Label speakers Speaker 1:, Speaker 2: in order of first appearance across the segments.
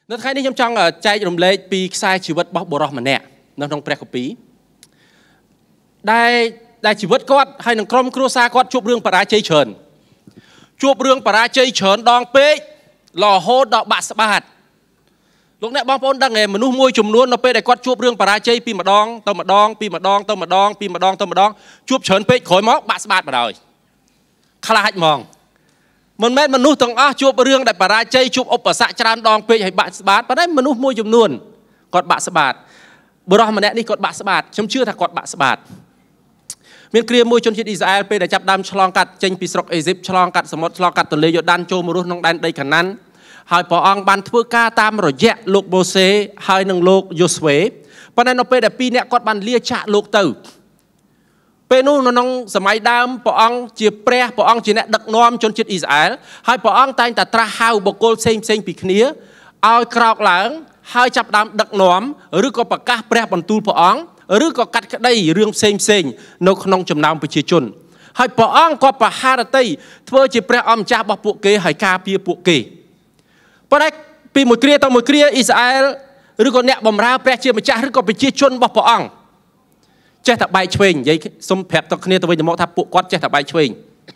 Speaker 1: នៅថ្ងៃនេះខ្ញុំចង់ចែករំលែកពីខ្សែជីវិតរបស់បុរសម្នាក់នៅក្នុងព្រះគម្ពីរដែលជីវិតគាត់ហើយនឹងក្រុមគ្រួសារគាត់ជួបរឿងបរាជ័យច្រើនជួបរឿងបរាជ័យច្រើនដងពេករហូតដល់បាក់ស្បាតលោកអ្នកបងប្អូនដឹងទេមនុស្សមួយចំនួននៅពេលដែលគាត់ជួបរឿងបរាជ័យពីម្ដងទៅម្ដងពីម្ដងទៅម្ដងពីម្ដងទៅម្ដងជួបច្រើនពេកក្រោយមកបាក់ស្បាតបណ្ដោយខ្លាចហ្មងមិនមែនមនុស្សទាំងអស់ជួបរឿងដែលបរាជ័យជួបឧបសគ្គច្រើនដងពេកហើយបាក់ស្បាតប៉ុន្តែមនុស្សមួយចំនួនគាត់បាក់ស្បាតបុរសម្នាក់នេះគាត់បាក់ស្បាតខ្ញុំជឿថាគាត់បាក់ស្បាតមានគ្រាមួយជនជាតិអ៊ីស្រាអែលពេលដែលចាប់ដើមឆ្លងកាត់ចេញពីស្រុកអេស៊ីបឆ្លងកាត់សមុទ្រឆ្លងកាត់ទន្លេយ៉ូដានចូលមករស់ក្នុងដែនដីកាណាន់ហើយព្រះអង្គបានធ្វើការតាមរយៈលោកម៉ូសេហើយនិងលោកយូស្វេប៉ុន្តែនៅពេលដែលពីរនាក់គាត់បានលាចាកលោកទៅពេលនោះនៅក្នុងសម័យដើមព្រះអង្គជាព្រះព្រះអង្គជាអ្នកដឹកនាំជនជាតិអ៊ីស្រាអែលហើយព្រះអង្គតែងតែត្រាស់ហៅបុគ្គលផ្សេងពីគ្នាឲ្យក្រោកឡើងហើយចាប់ដើមដឹកនាំឬក៏ប្រកាសព្រះបន្ទូលព្រះអង្គឬក៏កាត់ក្តីរឿងផ្សេងនៅក្នុងចំណោមប្រជាជនហើយព្រះអង្គក៏ប្រហារតីធ្វើជាព្រះអម្ចាស់របស់ពួកគេហើយការពារពួកគេប៉ុន្តែពីមួយគ្រាទៅមួយគ្រាអ៊ីស្រាអែលឬក៏អ្នកបម្រើព្រះជាម្ចាស់ឬក៏ប្រជាជនរបស់ព្រះអង្គចេះតែបែកឆ្វេងនិយាយសុំប្រាប់ទៅគ្នាទៅវិញទៅមកថាពួកគាត់ចេះតែបែកឆ្វេង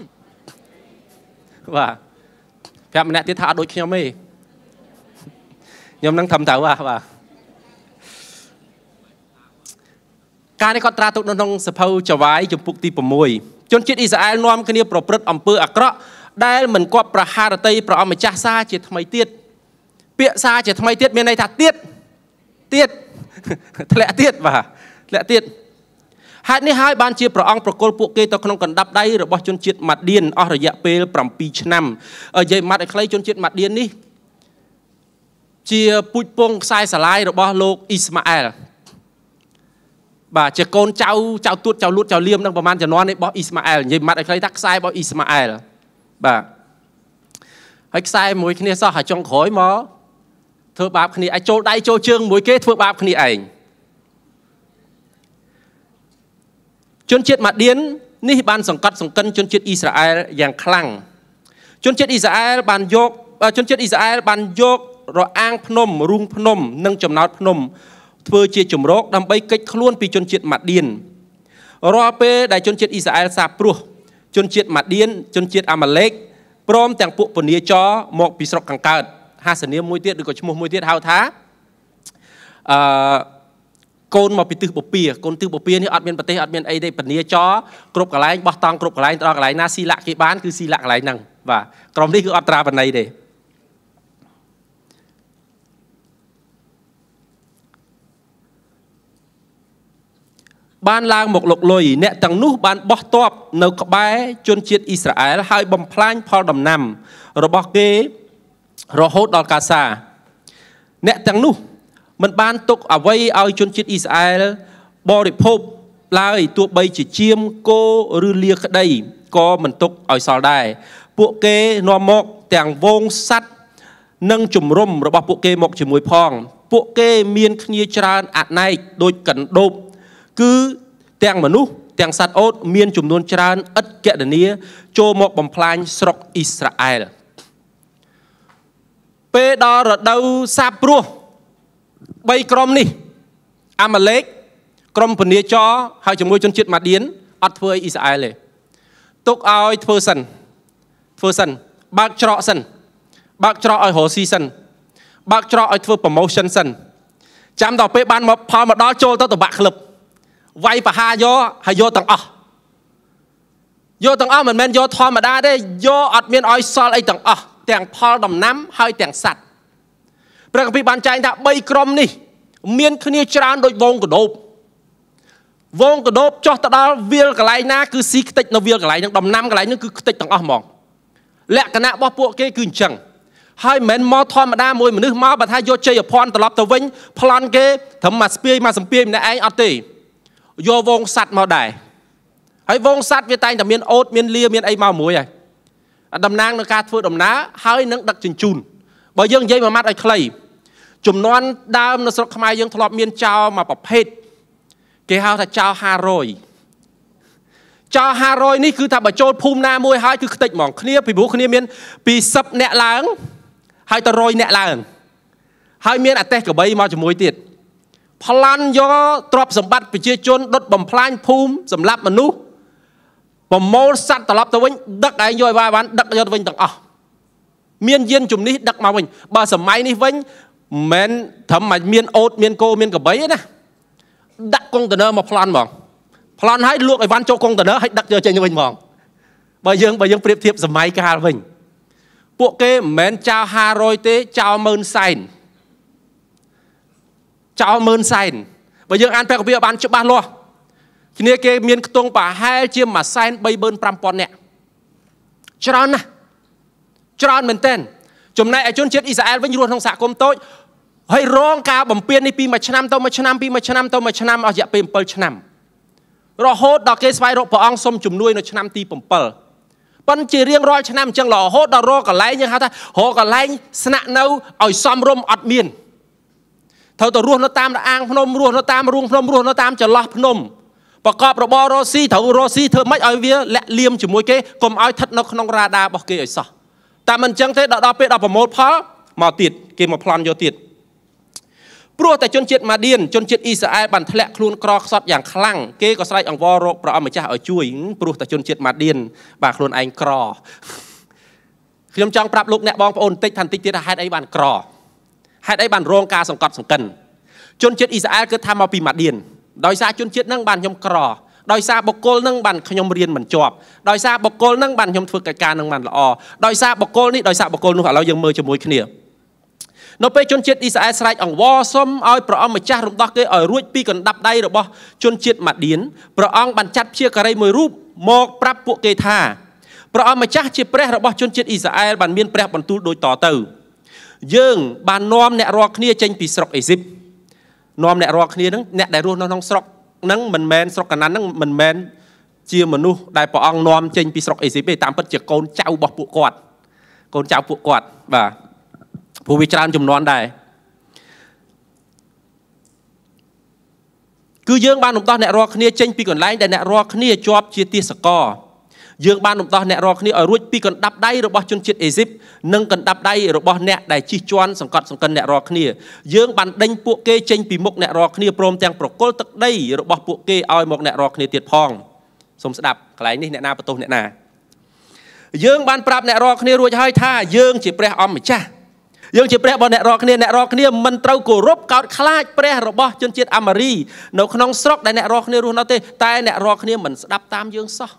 Speaker 1: បាទប្រាប់ម្នាក់ទៀតថាអត់ដូចខ្ញុំទេខ្ញុំនឹងធំទៅបាទការនេះគាត់ត្រាទុកនៅក្នុងសភៅចវាយជំពូកទី6ជនជាតិអ៊ីស្រាអែលនាំគ្នាប្រព្រឹត្តអំពើអាក្រក់ដែលមិនគប់ប្រហារតីព្រះអម្ចាស់សារជាថ្មីទៀតពាក្យសារជាថ្មីទៀតមានន័យថាទៀតធ្លាក់ទៀតបាទធ្លាក់ទៀតហេតុនេះហើយបានជាព្រះអង្គប្រគល់ពួកគេទៅក្នុងកណ្ដាប់ដៃរបស់ជនជាតិម៉ាឌៀនអស់រយៈពេល7ឆ្នាំនិយាយម៉ាត់ឲ្យខ្លីជនជាតិម៉ាឌៀននេះជាពូជពងខ្សែស្រឡាយរបស់លោកអ៊ីស្ម៉ាអែលបាទជាកូនចៅទួតចៅលួតចៅលៀមនឹងប្រហែលជំនាន់នេះរបស់អ៊ីស្ម៉ាអែលនិយាយម៉ាត់ឲ្យខ្លីថាខ្សែរបស់អ៊ីស្ម៉ាអែលបាទហើយខ្សែមួយគ្នាសោះហើយចុងក្រោយមកធ្វើបាបគ្នាឲ្យចូលដៃចូលជើងមួយគេធ្វើបាបគ្នាឯងជនជាតិម៉ាឌៀននេះបានសង្កត់សង្កិនជនជាតិអ៊ីស្រាអែលយ៉ាងខ្លាំងជនជាតិអ៊ីស្រាអែលបានយករអាងភ្នំរូងភ្នំនិងចំណោតភ្នំធ្វើជាជំរកដើម្បីគេចខ្លួនពីជនជាតិម៉ាឌៀនរាល់ពេលដែលជនជាតិអ៊ីស្រាអែលសាបព្រោះជនជាតិម៉ាឌៀនជនជាតិអាម៉ាឡេកព្រមទាំងពួកពនាចរមកពីស្រុកខាងកើតហាសនាមមួយទៀតឬក៏ឈ្មោះមួយទៀតហៅថាកូនមកពីទិសបូព៌ាកូនទិសបូព៌ានេះអត់មានប្រទេសអត់មានអីទេពនាចរគ្រប់កន្លែងបោះតង់គ្រប់កន្លែងដល់កន្លែងណាស៊ីលាក់គេបានគឺស៊ីលាក់កន្លែងហ្នឹងបាទក្រុមនេះគឺអត់ត្រាបណ្ណ័យទេបានឡើងមកលុកលុយអ្នកទាំងនោះបានបោះទ័ពនៅក្បែរជនជាតិអ៊ីស្រាអែលហើយបំផ្លាញផលដំណាំរបស់គេរហូតដល់កាសាអ្នកទាំងនោះមិនបានទុកអ្វីឲ្យជនជាតិអ៊ីស្រាអែលបរិភោគឡើយទោះបីជាជាមគោឬលាក្តីក៏មិនទុកឲ្យសល់ដែរពួកគេនាំមកទាំងវងសัตว์និងជំរុំរបស់ពួកគេមកជាមួយផងពួកគេមានគ្នាច្រើនអណែកដូចកណ្ដូបគឺទាំងមនុស្សទាំងសត្វអូតមានចំនួនច្រើនឥតកណនាចូលមកបំផ្លាញស្រុកអ៊ីស្រាអែលពេលដល់រដូវសាបព្រោះ3ក្រុមនេះអាម៉ាឡេកក្រុមពនាចរហើយជាមួយជនជាតិម៉ាឌៀនអត់ធ្វើអ៊ីស្រាអែលទេទុកឲ្យធ្វើសិនបើកច្រកសិនបើកច្រកឲ្យរស់ស៊ីសិនបើកច្រកឲ្យធ្វើ promotion សិនចាំដល់ពេលបានមកផលមកដល់ចូលទៅតបាក់ក្លឹបវាយបហាយកហើយយកទាំងអស់មិនមែនយកធម្មតាទេយកអត់មានឲ្យសល់អីទាំងអស់ទាំងផលដំណាំហើយទាំងសัตว์ព្រះគម្ពីរបានចែងថា3ក្រុមនេះមានគ្នាច្រើនដូចវងកដោបចុះទៅដល់វាលកន្លែងណាគឺស៊ីខ្ទេចនៅវាលកន្លែងហ្នឹងដំណាំកន្លែងហ្នឹងគឺខ្ទេចទាំងអស់ហ្មងលក្ខណៈរបស់ពួកគេគឺអញ្ចឹងហើយមិនមែនមកធម្មតាមួយមនុស្សមកបើថាយកជ័យអភ័ណ្ឌត្រឡប់ទៅវិញប្លន់គេត្រឹមមកស្ពាយម្នាក់ឯងអត់ទេយកវងសัตว์មកដែរហើយវងសัตว์វាតែងតែមានអូតមានលាមានអីមកមួយហើយតំណាងនឹងការធ្វើដំណើរហើយនឹងដឹកជញ្ជូនបើយើងនិយាយមួយម៉ាត់ឲ្យខ្លីចំនួនដើមនៅស្រុកខ្មែរយើងធ្លាប់មានចោលមួយប្រភេទគេហៅថាចោល500នេះគឺថាបើចូលភូមិណាមួយហើយគឺខ្ទេចហ្មងគ្នាពីព្រោះគ្នាមានពី10អ្នកឡើងហើយទៅ100អ្នកឡើងហើយមានអតេះកបីមកជាមួយទៀតប្លន់យកទ្រព្យសម្បត្តិប្រជាជនដុតបំផ្លាញភូមិសម្រាប់មនុស្សប្រមូលសัตว์ត្រឡប់ទៅវិញដឹកឯងយកឲ្យបានដឹកយកទៅវិញទាំងអស់មានយានជំនិះដឹកមកវិញបើសម័យនេះវិញមិនត្រឹមតែមានអូតមានគោមានកបីទេណាដាក់កុងតឺន័រមកប្លន់ហ្មងប្លន់ឲ្យលក់ឲ្យវ៉ាន់ចូលកុងតឺន័រឲ្យដឹកយកចេញទៅវិញហ្មងបើយើងប្រៀបធៀបសម័យកាលវិញពួកគេមិនមែនចោល500ទេចោល10000សែនចោល10000សែនបើយើងអានព្រះគម្ពីរបានច្បាស់លាស់គ្នាគេមានខ្ទង់ប្រហែលជាមួយ150,000 5,000 នាក់ច្រើនណាស់ច្រើនមែនទែនចំណែកឯជនជាតិអ៊ីស្រាអែលវិញរស់ក្នុងសហគមន៍តូចហើយរងការបំពេញនេះពីមួយឆ្នាំទៅមួយឆ្នាំពីមួយឆ្នាំទៅមួយឆ្នាំអស់រយៈពេល7 ឆ្នាំរហូតដល់គេស្វែងរកព្រះអង្គសុំជំនួយនៅឆ្នាំទី7ប៉ុន្តែជារៀងរាល់ឆ្នាំអញ្ចឹងរហូតដល់រកកន្លែងយើងហៅថារកកន្លែងស្នាក់នៅឲ្យសមរម្យអត់មានត្រូវទៅរស់នៅតាមអាងភ្នំរស់នៅតាមរូងភ្នំរស់នៅតាមចន្លោះភ្នំប្រកបរបររស់ស៊ីត្រូវរស់ស៊ីធ្វើម៉េចឲ្យវាលាក់លៀមជាមួយគេកុំឲ្យស្ថិតនៅក្នុងរ៉ាដារបស់គេឲ្យសោះតែមិនអញ្ចឹងទេដល់ពេលដល់ប្រមូលផលមកទៀតគេមកប្លន់យកទៀតព្រោះតែជនជាតិម៉ាឌៀនជនជាតិអ៊ីស្រាអែលបានធ្លាក់ខ្លួនក្រខ្សត់យ៉ាងខ្លាំងគេក៏ស្រែកអង្វររកព្រះអង្គម្ចាស់ឲ្យជួយព្រោះតែជនជាតិម៉ាឌៀនបាទខ្លួនឯងក្រខ្ញុំចង់ប្រាប់លោកអ្នកបងប្អូនបន្តិចថាបន្តិចទៀតហេតុអីបានក្រហេតុអីបានរងការសង្កត់សង្កិនជនជាតិអ៊ីស្រាអែលគឺថាមកពីម៉ាឌៀនដោយសារជនជាតិហ្នឹងបានខ្ញុំក្រដោយសារបុគ្គលហ្នឹងបានខ្ញុំរៀនមិនជាប់ដោយសារបុគ្គលហ្នឹងបានខ្ញុំធ្វើកិច្ចការហ្នឹងបានល្អដោយសារបុគ្គលនេះដោយសារបុគ្គលនោះឥឡូវយើងមើលជាមួយគ្នានៅពេលជនជាតិអ៊ីស្រាអែលស្រែកអង្វរសុំឲ្យព្រះអង្គម្ចាស់រំដោះគេឲ្យរួចពីកណ្ដាប់ដៃរបស់ជនជាតិម៉ាឌៀនព្រះអង្គបានចាត់ព្យាការីមួយរូបមកប្រាប់ពួកគេថាព្រះអង្គម្ចាស់ជាព្រះរបស់ជនជាតិអ៊ីស្រាអែលបានមានព្រះបន្ទូលដូចតទៅយើងបាននាំអ្នករាល់គ្នាចេញពីស្រុកអេស៊ីបនាំអ្នករាល់គ្នាហ្នឹងអ្នកដែលរស់នៅក្នុងស្រុកហ្នឹងមិនមែនស្រុកកាណានហ្នឹងមិនមែនជាមនុស្សដែលព្រះអង្គនាំចេញពីស្រុកអេស៊ីបទេតាមពិតជាកូនចៅរបស់ពួកគាត់កូនចៅពួកគាត់បាទព្រោះវាច្រើនចំនួនដែរគឺយើងបានរំដោះអ្នករាល់គ្នាចេញពីកន្លែងដែលអ្នករាល់គ្នាជាប់ជាទាសករយើងបានរំដោះអ្នករាល់គ្នាឲ្យរួចពីកណ្ដាប់ដៃរបស់ជនជាតិអេស៊ីបនិងកណ្ដាប់ដៃរបស់អ្នកដែលជិះជាន់សង្កត់សង្កិនអ្នករាល់គ្នាយើងបានដេញពួកគេចេញពីមុខអ្នករាល់គ្នាព្រមទាំងប្រគល់ទឹកដីរបស់ពួកគេឲ្យមកអ្នករាល់គ្នាទៀតផងសូមស្ដាប់កន្លែងនេះអ្នកណាបន្ទោសអ្នកណាយើងបានប្រាប់អ្នករាល់គ្នារួចហើយថាយើងជាព្រះអង្គម្ចាស់យើងជាព្រះរបស់អ្នករាល់គ្នាមិនត្រូវគោរពកោតខ្លាចព្រះរបស់ជនជាតិអាម៉ារីនៅក្នុងស្រុកដែលអ្នករាល់គ្នារស់នៅទេតែអ្នករាល់គ្នាមិនស្ដាប់តាមយើងសោះ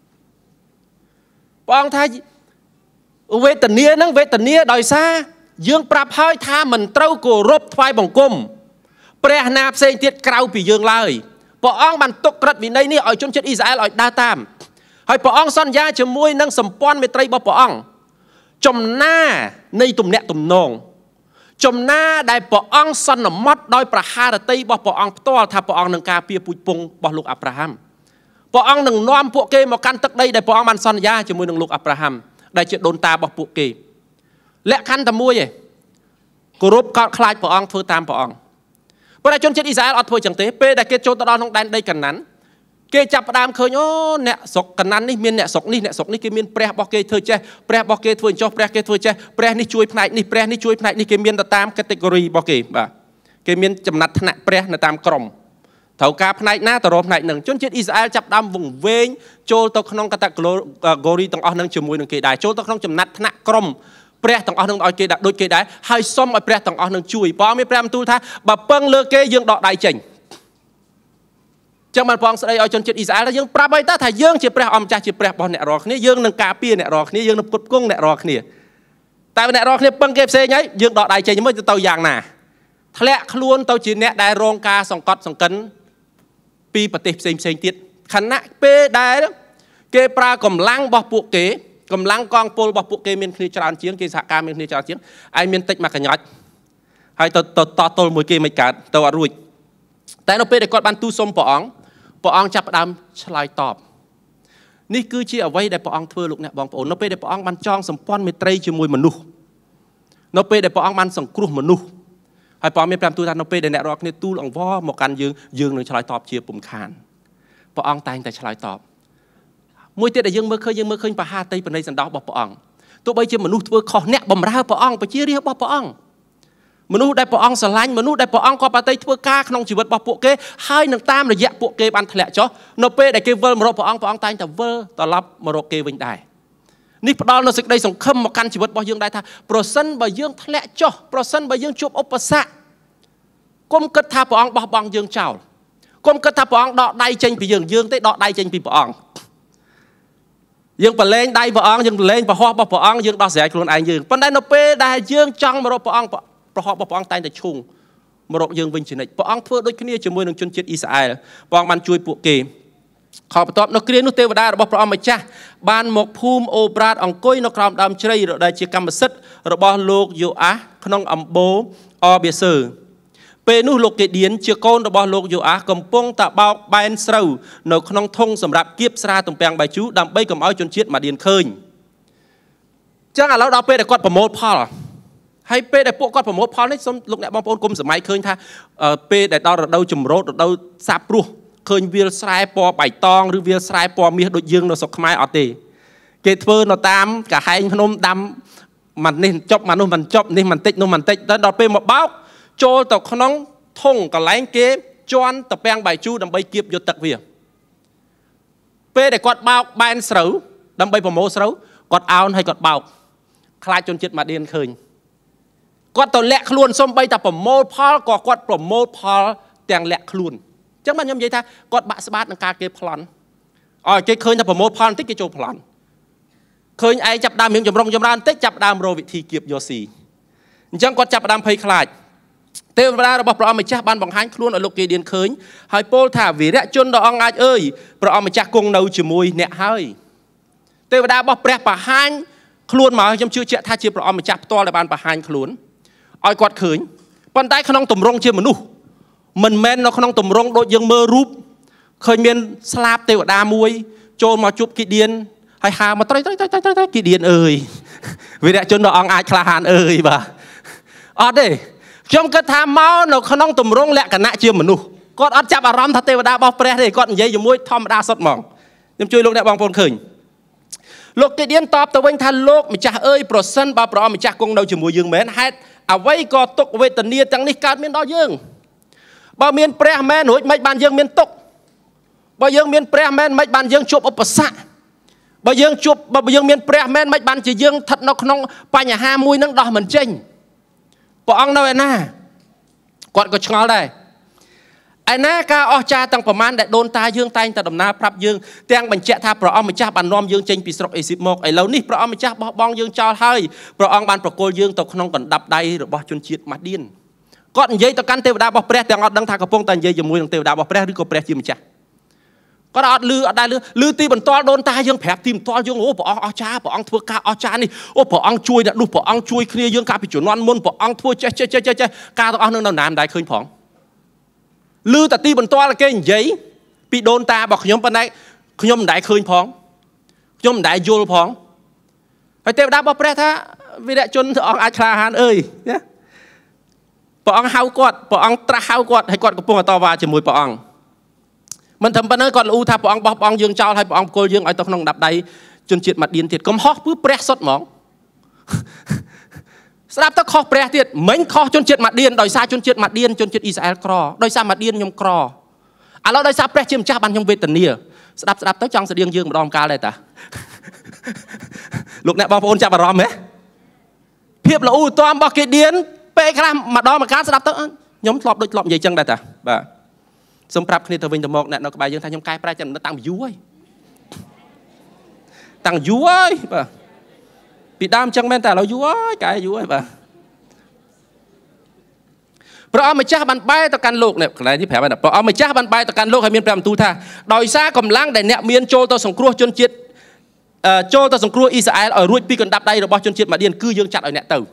Speaker 1: ព្រះអង្គថាវេទនាហ្នឹងវេទនាដោយសារយើងប្រាប់ហើយថាមិនត្រូវគោរពថ្វាយបង្គំព្រះណាផ្សេងទៀតក្រៅពីយើងឡើយព្រះអង្គបានទុកក្រឹតវិន័យនេះឲ្យជនជាតិអ៊ីស្រាអែលឲ្យដើរតាមហើយព្រះអង្គសន្យាជាមួយនឹងសម្ព័ន្ធមេត្រីរបស់ព្រះអង្គចំណានៃទំនាក់ទំនងចំណាដែលព្រះអង្គសន្មត់ដោយប្រហារតីរបស់ព្រះអង្គផ្ទាល់ថាព្រះអង្គនឹងការពារពូជពងរបស់លោកអាប់រ៉ាហាំព្រះអង្គនឹងនាំពួកគេមកកាន់ទឹកដីដែលព្រះអង្គបានសន្យាជាមួយនឹងលោកអាប់រ៉ាហាំដែលជាដូនតារបស់ពួកគេលក្ខខណ្ឌតែមួយឯងគោរពកោតខ្លាចព្រះអង្គធ្វើតាមព្រះអង្គប៉ុន្តែជនជាតិអ៊ីស្រាអែលអត់ធ្វើចឹងទេពេលដែលគេចូលទៅដល់ក្នុងដែនដីកាណានគេចាប់ផ្ដើមឃើញអូអ្នកស្រុកកាណាននេះមានអ្នកស្រុកនេះគេមានព្រះរបស់គេធ្វើចេះព្រះរបស់គេធ្វើចុះព្រះគេធ្វើចេះព្រះនេះជួយផ្នែកនេះព្រះនេះជួយផ្នែកនេះគេមានទៅតាម category របស់គេបាទគេមានចំណាត់ថ្នាក់ព្រះនៅតាមក្រុមត្រូវការផ្នែកណាទៅរកផ្នែកនឹងជនជាតិអ៊ីស្រាអែលចាប់ផ្ដើមវង្វេងចូលទៅក្នុង category ទាំងអស់នឹងជាមួយនឹងគេដែរចូលទៅក្នុងចំណាត់ថ្នាក់ក្រុមព្រះទាំងអស់នឹងឲ្យគេដូចគេដែរហើយសុំឲ្យព្រះទាំងអស់នឹងជួយព្រះមានព្រះបន្ទូលថាបើពឹងលើគេយើងដកដៃចេញចឹងបានព្រះអង្គស្ដីឲ្យជនជាតិអ៊ីស្រាអែលយើងប្រាប់ឲ្យថាយើងជាព្រះអង្គម្ចាស់ជាព្រះរបស់អ្នករាល់គ្នាយើងនឹងការពារអ្នករាល់គ្នាយើងនឹងផ្គត់ផ្គង់អ្នករាល់គ្នាតែអ្នករាល់គ្នាពឹងគេផ្សេងហើយយើងដកដៃចេញមួយទៅយ៉ាងណាធ្លាក់ខ្លួនទៅជាអ្នកដែលរងការសង្កត់សង្កិនពីប្រទេសផ្សេងទៀតខណៈពេលដែលគេប្រើកម្លាំងរបស់ពួកគេកម្លាំងកងពលរបស់ពួកគេមានគ្នាច្រើនជាងគេសហការមានគ្នាច្រើនជាងឯងមានតិចមកកញ្ញត់ហើយទៅតទល់មួយគេមិនកើតទៅអត់រួចតែនៅពេលដែលគាត់បានទូលសុំព្រះអង្គចាប់ផ្ដើមឆ្លើយតបនេះគឺជាអ្វីដែលព្រះអង្គធ្វើលោកអ្នកបងប្អូននៅពេលដែលព្រះអង្គបានចងសម្ព័ន្ធមេត្រីជាមួយមនុស្សនៅពេលដែលព្រះអង្គបានសង្គ្រោះមនុស្សហើយព្រះអង្គមានប្រាប់ទូលថានៅពេលដែលអ្នករាល់គ្នាទូលអង្វរមកកាន់យើងនឹងឆ្លើយតបជាពុំខានព្រះអង្គតែងតែឆ្លើយតបមួយទៀតដែលយើងមើលឃើញបហាតីបណៃសន្តោសរបស់ព្រះអង្គទោះបីជាមនុស្សធ្វើខុសអ្នកបម្រើព្រះអង្គប្រជារាស្ត្ររបស់ព្រះអង្គមនុស្សដែលព្រះអង្គស្រឡាញ់មនុស្សដែលព្រះអង្គក៏បានទៅធ្វើការក្នុងជីវិតរបស់ពួកគេហើយនឹងតាមរយៈពួកគេបានធ្លាក់ចុះនៅពេលដែលគេវិលមករកព្រះអង្គតែងតែវិលត្រឡប់មករកគេវិញដែរនេះផ្ដល់នូវសេចក្តីសង្ឃឹមមកកាន់ជីវិតរបស់យើងដែរថាប្រសិនបើយើងធ្លាក់ចុះប្រសិនបើយើងជួបឧបសគ្គកុំគិតថាព្រះអង្គបោះបង់យើងចោលកុំគិតថាព្រះអង្គដកដៃចេញពីយើងទេដកដៃចេញពីព្រះអង្គយើងប្រឡែងដៃព្រះអង្គយើងប្រឡែងប្រហោះរបស់ព្រះអង្គយើងដោះស្រាយខ្លួនឯងយើងប៉ុន្តែនៅពេលដែលយើងចង់មករកព្រះអង្គប្រហោះរបស់ព្រះអង្គតែងតែឈូងមករកយើងវិញជានិច្ចព្រះអង្គធ្វើដូចគ្នាជាមួយនឹងជនជាតិអ៊ីស្រាអែលព្រះអង្គបានជួយពួកគេខបន្ទាប់នៅគ្រានោះទេវតារបស់ព្រះអង្គម្ចាស់បានមកភូមិអូប្រាតអង្គុយនៅក្រោមដើមជ្រៃដែលជាកម្មសិទ្ធិរបស់លោកយូអាសក្នុងអំបូរអបេសើពេលនោះលោកកេឌៀនជាកូនរបស់លោកយូអាសកំពុងតែបោកបែនស្រូវនៅក្នុងធុងសម្រាប់គៀបស្រាទំពាំងបាយជូរដើម្បីកុំឲ្យជនជាតិម៉ាឌៀនឃើញចឹងឥឡូវដល់ពេលដែលគាត់ប្រមូលផលហើយពេលដែលពួកគាត់ប្រមូលផលនេះសូមលោកអ្នកបងប្អូនគុំសម័យឃើញថាពេលដែលដល់រដូវចម្រូតរដូវសាបព្រោះឃើញវាលស្រែពណ៌បៃតងឬវាលស្រែពណ៌មាសដូចយើងនៅស្រុកខ្មែរអត់ទេគេធ្វើនៅតាមកាហែងភ្នំដាំមិននេះចប់មកនោះមិនចប់នេះមិនតិចនោះមិនតិចដល់ពេលមកបោកចូលទៅក្នុងធុងកន្លែងគេជន់តពាំងបាយជូរដើម្បីគៀបយកទឹកវាពេលដែលគាត់បោកបែនស្រូវដើម្បីប្រមូលស្រូវគាត់អោនហើយគាត់បោកខ្លាចជនជាតិម៉ាឌៀនឃើញគាត់ទៅលាក់ខ្លួនសំបីតែប្រមូលផលក៏គាត់ប្រមូលផលទាំងលាក់ខ្លួនអញ្ចឹងបាទខ្ញុំនិយាយថាគាត់បាក់ស្បាតនឹងការគេប្លន់ឲ្យគេឃើញថាប្រមូលផលបន្តិចគេចូលប្លន់ឃើញឯងចាប់ដើមរៀងចម្រុងចម្រើនបន្តិចចាប់ដើមរកវិធីគៀបយកស៊ីអញ្ចឹងគាត់ចាប់ដើមភ័យខ្លាចទេវតារបស់ព្រះអង្គម្ចាស់បានបង្ហាញខ្លួនឲ្យលោកកេឌៀនឃើញហើយពោលថាវីរៈជនដ៏អង្អាចអើយព្រះអង្គម្ចាស់គង់នៅជាមួយអ្នកហើយទេវតារបស់ព្រះបង្ហាញខ្លួនមកខ្ញុំជឿជាក់ថាជាព្រះអង្គម្ចាស់ផ្ទាល់ដែលបានបង្ហាញខ្លួនឲ្យគាត់ឃើញប៉ុន្តែក្នុងទម្រង់ជាមនុស្សមិនមែននៅក្នុងទម្រង់ដូចយើងមើលរូបឃើញមានស្លាបទេវតាមួយចូលមកជួបកេឌៀនហើយហើមកត្រីកេឌៀនអើយវីរៈជនដ៏អង្អាចក្លាហានអើយបាទអត់ទេខ្ញុំគិតថាមកនៅក្នុងទម្រង់លក្ខណៈជាមនុស្សគាត់អត់ចាប់អារម្មណ៍ថាទេវតារបស់ព្រះទេគាត់និយាយជាមួយធម្មតាសុទ្ធហ្មងខ្ញុំជួយលោកអ្នកបងប្អូនឃើញលោកកេឌៀនតបទៅវិញថាលោកម្ចាស់អើយប្រសិនបើព្រះអង្គម្ចាស់គង់នៅជាមួយយើងមែនហេតុអ្វីក៏ទុក្ខវេទនាទាំងនេះកើតមានដល់យើងបើមានព្រះមែនរួចមិនបានយើងមានទុក្ខបើយើងមានព្រះមែនមិនបានយើងជួបឧបសគ្គបើយើងមានព្រះមែនមិនបានជាយើងស្ថិតនៅក្នុងបញ្ហាមួយនឹងដោះមិនចេញព្រះអង្គនៅឯណាគាត់ក៏ឆ្ងល់ដែរឯណាការអស្ចារ្យទាំងប្រមាណដែលដូនតាយើងតែងតែដំណើរប្រាប់យើងទាំងបញ្ជាក់ថាព្រះអង្គម្ចាស់បាននាំយើងចេញពីស្រុកអេស៊ីបមកឥឡូវនេះព្រះអង្គម្ចាស់បោះបង់យើងចោលហើយព្រះអង្គបានប្រគល់យើងទៅក្នុងកណ្ដាប់ដៃរបស់ជនជាតិម៉ាឌៀនគាត់និយាយទៅកាន់ទេវតារបស់ព្រះទាំងអត់ដឹងថាកំពុងតែនិយាយជាមួយនឹងទេវតារបស់ព្រះឬក៏ព្រះជាម្ចាស់គាត់អត់លឺអត់ដែលលឺទីបន្ទាល់ដូនតាយើងប្រាប់ទីបន្ទាល់យើងអូព្រះអង្គអស្ចារ្យព្រះអង្គធ្វើការអស្ចារ្យនេះអូព្រះអង្គជួយអ្នកនោះព្រះអង្គជួយគ្នាយើងកាលពីជំនាន់មុនព្រះអង្គធ្វើចេះការទាំងអស់នឹងនៅណាមិនដែលឃើញផងលឺតែទីបន្ទាល់គេនិយាយពីដូនតារបស់ខ្ញុំប៉ុន្តែខ្ញុំមិនដែលឃើញផងខ្ញុំមិនដែលយល់ផងហើយទេវតារបស់ព្រះថាវីរៈជនព្រះអង្គអាចក្លាហានអើយណាព្រះអង្គហៅគាត់ព្រះអង្គត្រាស់ហៅគាត់ហើយគាត់កំពុងតវ៉ាជាមួយព្រះអង្គមិនត្រឹមប៉ុណ្ណឹងគាត់លូថាព្រះអង្គបោះបង់យើងចោលហើយព្រះអង្គគល់យើងឲ្យទៅក្នុងដាប់ដៃជនជាតិម៉ាឌៀនទៀតកំហុសគឺព្រះសុទ្ធហ្មងស្ដាប់ទៅខុសព្រះទៀតមិញខុសជនជាតិម៉ាឌៀនដោយសារជនជាតិម៉ាឌៀនជនជាតិអ៊ីស្រាអែលក្រដោយសារម៉ាឌៀនខ្ញុំក្រឥឡូវដោយសារព្រះជាម្ចាស់បានខ្ញុំវេទនាស្ដាប់ទៅចង់ស្តៀងយើងម្ដងកាលដែរតាលោកអ្នកបងប្អូនចាប់អារម្មណ៍ហ៎ភាពល្អូទាំរបស់កេឌៀនពេលខ្លះម្ដងមកកាលស្ដាប់ទៅខ្ញុំធ្លាប់ដូចធ្លាប់និយាយចឹងដែរតាបាទសូមប្រាប់គ្នាទៅវិញទៅមកអ្នកនៅក្បែរយើងថាខ្ញុំកែប្រែចាំតាំងយូរហើយតាំងយូរហើយបាទពីដើមចឹងមែនតែឥឡូវយូរហើយកែយូរហើយបាទព្រះអង្គម្ចាស់បានបែរទៅកាន់លោកនេះកន្លែងនេះប្រាប់ថាព្រះអង្គម្ចាស់បានបែរទៅកាន់លោកហើយមានព្រះបន្ទូលថាដោយសារកម្លាំងដែលអ្នកមានចូលទៅសង្គ្រោះជនជាតិចូលទៅសង្គ្រោះអ៊ីស្រាអែលឲ្យរួចពីកណ្ដាប់ដៃរបស់ជនជាតិម៉ាឌៀនគឺយើងចាត់ឲ្យអ្នកទៅ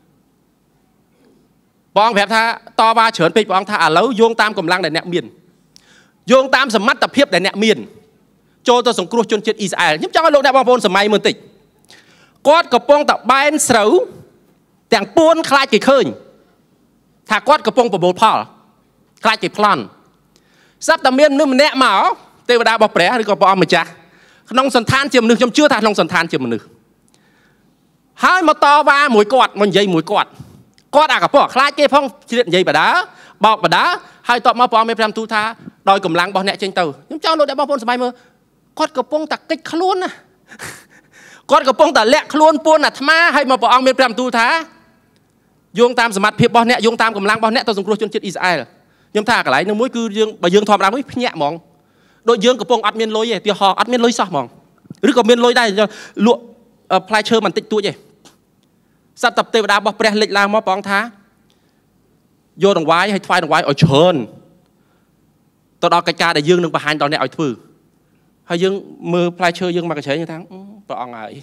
Speaker 1: ព្រះអង្គប្រាប់ថាតវ៉ាច្រើនពេកព្រះអង្គថាឥឡូវយោងតាមកម្លាំងដែលអ្នកមានយោងតាមសមត្ថភាពដែលអ្នកមានចូលទៅសង្គ្រោះជនជាតិអ៊ីស្រាអែលខ្ញុំចង់ឲ្យលោកអ្នកបងប្អូនសម័យមើលបន្តិចគាត់កំពុងតែបែនស្រូវទាំងពួនខ្លាចគេឃើញថាគាត់កំពុងប្រមូលផលខ្លាចគេប្លន់ស្រាប់តែមានមនុស្សម្នាក់មកទេវតារបស់ព្រះឬក៏ព្រះអង្គម្ចាស់ក្នុងសន្តានជាមនុស្សខ្ញុំជឿថាក្នុងសន្តានជាមនុស្សហើយមកតវ៉ាមួយគាត់មកនិយាយមួយគាត់គាត់អាកពស់ខ្លាចគេផងជ្រៀតនិយាយបដាបោកបដាហើយតបមកព្រះអង្គមាន5ទូថាដោយកម្លាំងរបស់អ្នកចេញទៅខ្ញុំចង់លោកអ្នកបងប្អូនស្បៃមើលគាត់កំពុងតែកិច្ចខ្លួនណាគាត់កំពុងតែលាក់ខ្លួនពួនអាត្មាហើយមកព្រះអង្គមាន5ទូថាយោងតាមសមត្ថភាពរបស់អ្នកយោងតាមកម្លាំងរបស់អ្នកទៅសង្គ្រោះជនជាតិអ៊ីស្រាអែលខ្ញុំថាកន្លែងនោះមួយគឺយើងបើយើងធម្មតាមួយភ្ញាក់ហ្មងដូចយើងកំពុងអត់មានលុយទេទីហោអត់មានលុយសោះហ្មងឬក៏មានលុយដែរលក់ផ្លែឈើបន្តិចតួចទេសត្វទេវតារបស់ព្រះលេចឡើងមកព្រះអង្គថាយកដង្វាយឲ្យថ្វាយដង្វាយឲ្យច្រើនទៅដល់កិច្ចការដែលយើងនឹងបង្ហាញដល់អ្នកឲ្យធ្វើហើយយើងមើលផ្លែឈើយើងមកកញ្ឆេងថាព្រះអង្គហើយ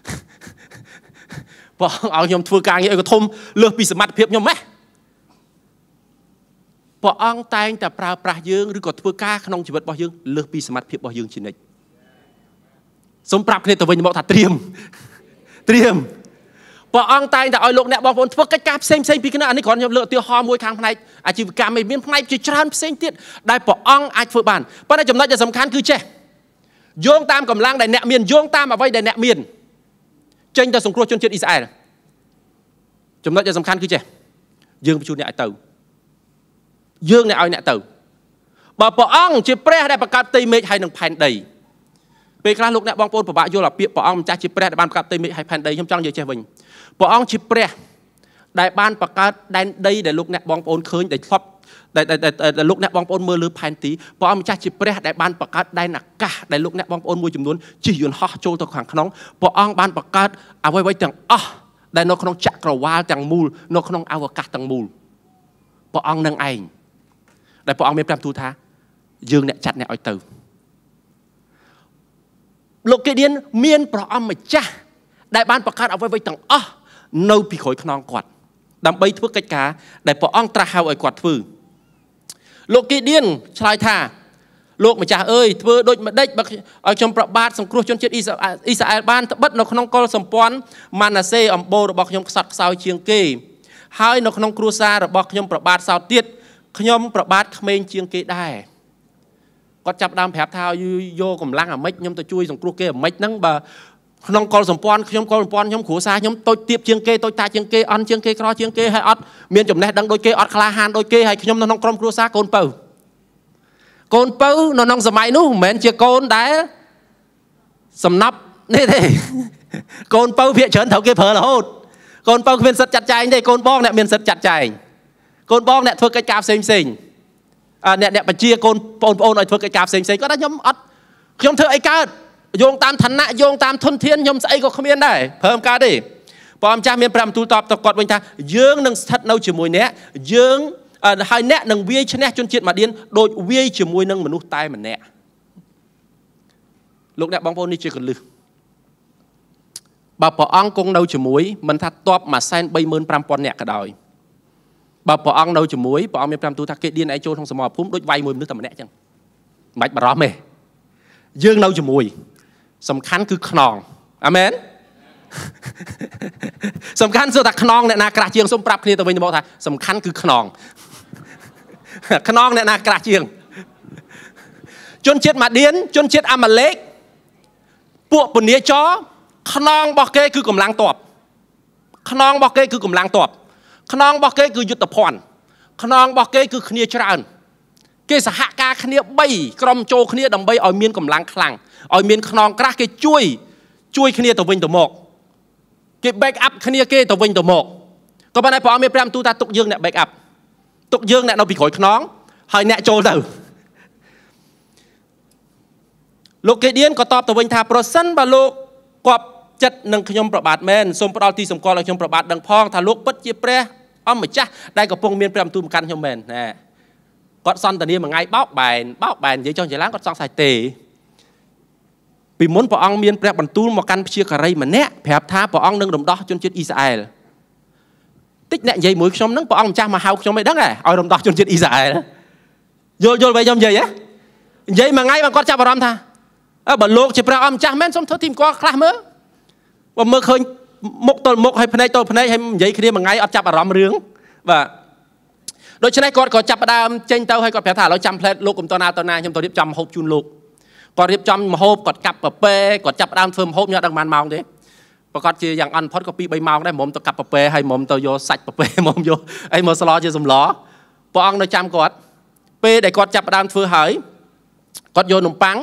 Speaker 1: ព្រះអង្គឲ្យខ្ញុំធ្វើការងារឲ្យក៏ធំលើសពីសមត្ថភាពខ្ញុំម៉េះព្រះអង្គតែងតែប្រើប្រាស់យើងឬក៏ធ្វើការក្នុងជីវិតរបស់យើងលើសពីសមត្ថភាពរបស់យើងជានិច្ចសូមប្រាប់គ្នាទៅវិញមកថាត្រៀមព្រះអង្គតែងតែឲ្យលោកអ្នកបងប្អូនធ្វើកិច្ចការផ្សេងពីគ្នាអានេះគ្រាន់ខ្ញុំលើកឧទាហរណ៍មួយខាងផ្នែកអាជីវកម្មមានផ្នែកជាច្រើនផ្សេងទៀតដែលព្រះអង្គអាចធ្វើបានប៉ុន្តែចំណុចដែលសំខាន់គឺចេះយោងតាមកម្លាំងដែលអ្នកមានយោងតាមអ្វីដែលអ្នកមានចេញទៅសង្គ្រោះជនជាតិអ៊ីស្រាអែលចំណុចដែលសំខាន់គឺចេះយើងបញ្ជូនអ្នកឲ្យទៅយើងអ្នកឲ្យអ្នកទៅបើព្រះអង្គជាព្រះដែលបង្កើតផ្ទៃមេឃហើយនិងផែនដីពេលខ្លះលោកអ្នកបងប្អូនពិបាកយល់អាពាក្យព្រះអង្គម្ចាស់ជាព្រះដែលបានបង្កើតផ្ទៃមេឃហើយផែនដីខ្ញុំចង់និយាយចេះវិញព្រះអង្គជាព្រះដែលបានបង្កើតដែនដីដែលលោកអ្នកបងប្អូនឃើញដែលធ្លាប់ដែលលោកអ្នកបងប្អូនមើលលើផែនទីព្រះអង្គម្ចាស់ជាព្រះដែលបានបង្កើតដែនអាកាសដែលលោកអ្នកបងប្អូនមួយចំនួនជិះយន្តហោះចូលទៅខាងក្នុងព្រះអង្គបានបង្កើតអ្វីៗទាំងអស់ដែលនៅក្នុងចក្រវាឡទាំងមូលនៅក្នុងអវកាសទាំងមូលព្រះអង្គនឹងឯងដែលព្រះអង្គមាន5ទូថាយើងអ្នកចាត់អ្នកឲ្យទៅលោកគេឌៀនមានព្រះអង្គម្ចាស់ដែលបានបង្កើតអ្វីៗទាំងអស់នៅពីក្រោយខ្នងគាត់ដើម្បីធ្វើកិច្ចការដែលព្រះអង្គត្រាស់ហៅឲ្យគាត់ធ្វើលោកគេឌៀនឆ្លើយថាលោកម្ចាស់អើយធ្វើដូចម្ដេចបើឲ្យខ្ញុំប្របាទសង្គ្រោះជនជាតិអ៊ីស្រាអែលបានត្បិតនៅក្នុងកុលសម្ព័ន្ធម៉ាណាសេអំបូររបស់ខ្ញុំខ្សត់ខ្សោយជាងគេហើយនៅក្នុងគ្រួសាររបស់ខ្ញុំប្របាទសោតទៀតខ្ញុំប្របាទក្មេងជាងគេដែរគាត់ចាប់ដើមប្រាប់ថាយកកម្លាំងអាម៉េចខ្ញុំទៅជួយសង្គ្រោះគេអាម៉េចហ្នឹងបើក្នុងកុលសម្ព័ន្ធខ្ញុំគ្រួសារខ្ញុំតូចទាបជាងគេតូចតាជាងគេអន់ជាងគេក្រជាងគេហើយអត់មានចំណេះដឹងដូចគេអត់ក្លាហានដូចគេហើយខ្ញុំនៅក្នុងក្រុមគ្រួសារកូនពៅនៅក្នុងសម័យនោះមិនមែនជាកូនដែលសំណប់នេះទេកូនពៅភាគច្រើនត្រូវគេប្រើរហូតកូនពៅគ្មានសិទ្ធិចាត់ចែងទេកូនបងអ្នកមានសិទ្ធិចាត់ចែងកូនបងអ្នកធ្វើកិច្ចការផ្សេងអ្នកបញ្ជាកូនបងប្អូនឲ្យធ្វើកិច្ចការផ្សេងគាត់ថាខ្ញុំធ្វើអីកើតយោងតាមឋានៈយោងតាមធនធានខ្ញុំស្អីក៏គ្មានដែរប្រើមិនកើតទេព្រះម្ចាស់មាន5ទូលតបទៅគាត់វិញថាយើងនឹងស្ថិតនៅជាមួយអ្នកយើងហើយអ្នកនឹងវាយឈ្នះជនជាតិម៉ាឌៀនដូចវាយជាមួយនឹងមនុស្សតែម្នាក់លោកអ្នកបងប្អូននេះជាកលឹះបើព្រះអង្គគង់នៅជាមួយមិនថាតប 135,000 នាក់ក៏ដោយបើព្រះអង្គនៅជាមួយព្រះអង្គមាន5ទូលថាគេឌៀនឯចូលក្នុងសមរភូមិដូចវាយមួយមនុស្សតែម្នាក់អញ្ចឹងមិនបាច់បារម្ភទេយើងនៅជាមួយសំខាន់គឺខ្នងអាមែនសំខាន់គឺថាខ្នងអ្នកណាក្រាស់ជាងសូមប្រាប់គ្នាទៅវិញទៅមកថាសំខាន់គឺខ្នងអ្នកណាក្រាស់ជាងជនជាតិម៉ាឌៀនជនជាតិអាម៉ាឡេកពួកពនាចរខ្នងរបស់គេគឺកម្លាំងទ័ពខ្នងរបស់គេគឺយុទ្ធភ័ណ្ឌខ្នងរបស់គេគឺគ្នាច្រើនគេសហការគ្នា3ក្រុមចូលគ្នាដើម្បីឲ្យមានកម្លាំងខ្លាំងឲ្យមានខ្នងក្រាស់គេជួយគ្នាទៅវិញទៅមកគេ back up គ្នាគេទៅវិញទៅមកក៏ប៉ុន្តែព្រះអង្គមាន5ទូថាទុកយើងអ្នក back up ទុកយើងអ្នកនៅពីក្រោយខ្នងហើយអ្នកចូលទៅលោកគេឌៀនក៏តបទៅវិញថាប្រសិនបើលោកគប់ចិត្តនឹងខ្ញុំប្របាទមែនសូមផ្ដល់ទីសម្គាល់ឲ្យខ្ញុំប្របាទដឹងផងថាលោកពិតជាព្រះអង្គម្ចាស់ដែលកំពុងមាន5ទូមកកាន់ខ្ញុំមែនណាគាត់សន្តានាមួយថ្ងៃបោកបែននិយាយចុះនិយាយឡើងគាត់សង្ស័យទេពីមុនព្រះអង្គមានព្រះបន្ទូលមកកាន់ព្យាការីម្នាក់ប្រាប់ថាព្រះអង្គនឹងរំដោះជនជាតិអ៊ីស្រាអែលតិចអ្នកនិយាយមួយខ្ញុំហ្នឹងព្រះអង្គម្ចាស់មកហៅខ្ញុំមិនដឹងហ៎ឲ្យរំដោះជនជាតិអ៊ីស្រាអែលយល់វិញខ្ញុំនិយាយមួយថ្ងៃមកគាត់ចាប់អារម្មណ៍ថាបើលោកជាព្រះអង្គម្ចាស់មែនសូមធ្វើទីមគាត់ខ្លះមើលបើមើលឃើញមុខទល់មុខហើយភ្នែកទល់ភ្នែកហើយនិយាយគ្នាមួយថ្ងៃអត់ចាប់អារម្មណ៍រឿងបាទដូច្នេះគាត់ក៏ចាប់ផ្ដើមចេញទៅហើយគាត់ប្រាប់ថាឥឡូវចាំផ្លែតលោកកុំតណាខ្ញុំទៅរៀបចំម្ហូបជូនលោកគាត់រៀបចំម្ហូបគាត់កាប់កាហ្វេគាត់ចាប់ផ្ដើមធ្វើម្ហូបញ៉ាំដល់ប៉ុន្មានម៉ោងទេประกอบជាយ៉ាងអន់ផុតក៏ពី3ម៉ោងដែរមុំទៅកាប់ប្រពេហើយមុំទៅយកសាច់ប្រពេមុំយកអីមកស្លោជាសម្លព្រះអង្គនៅចាំគាត់ពេលដែលគាត់ចាប់ផ្ដើមធ្វើហើយគាត់យកនំប៉័ង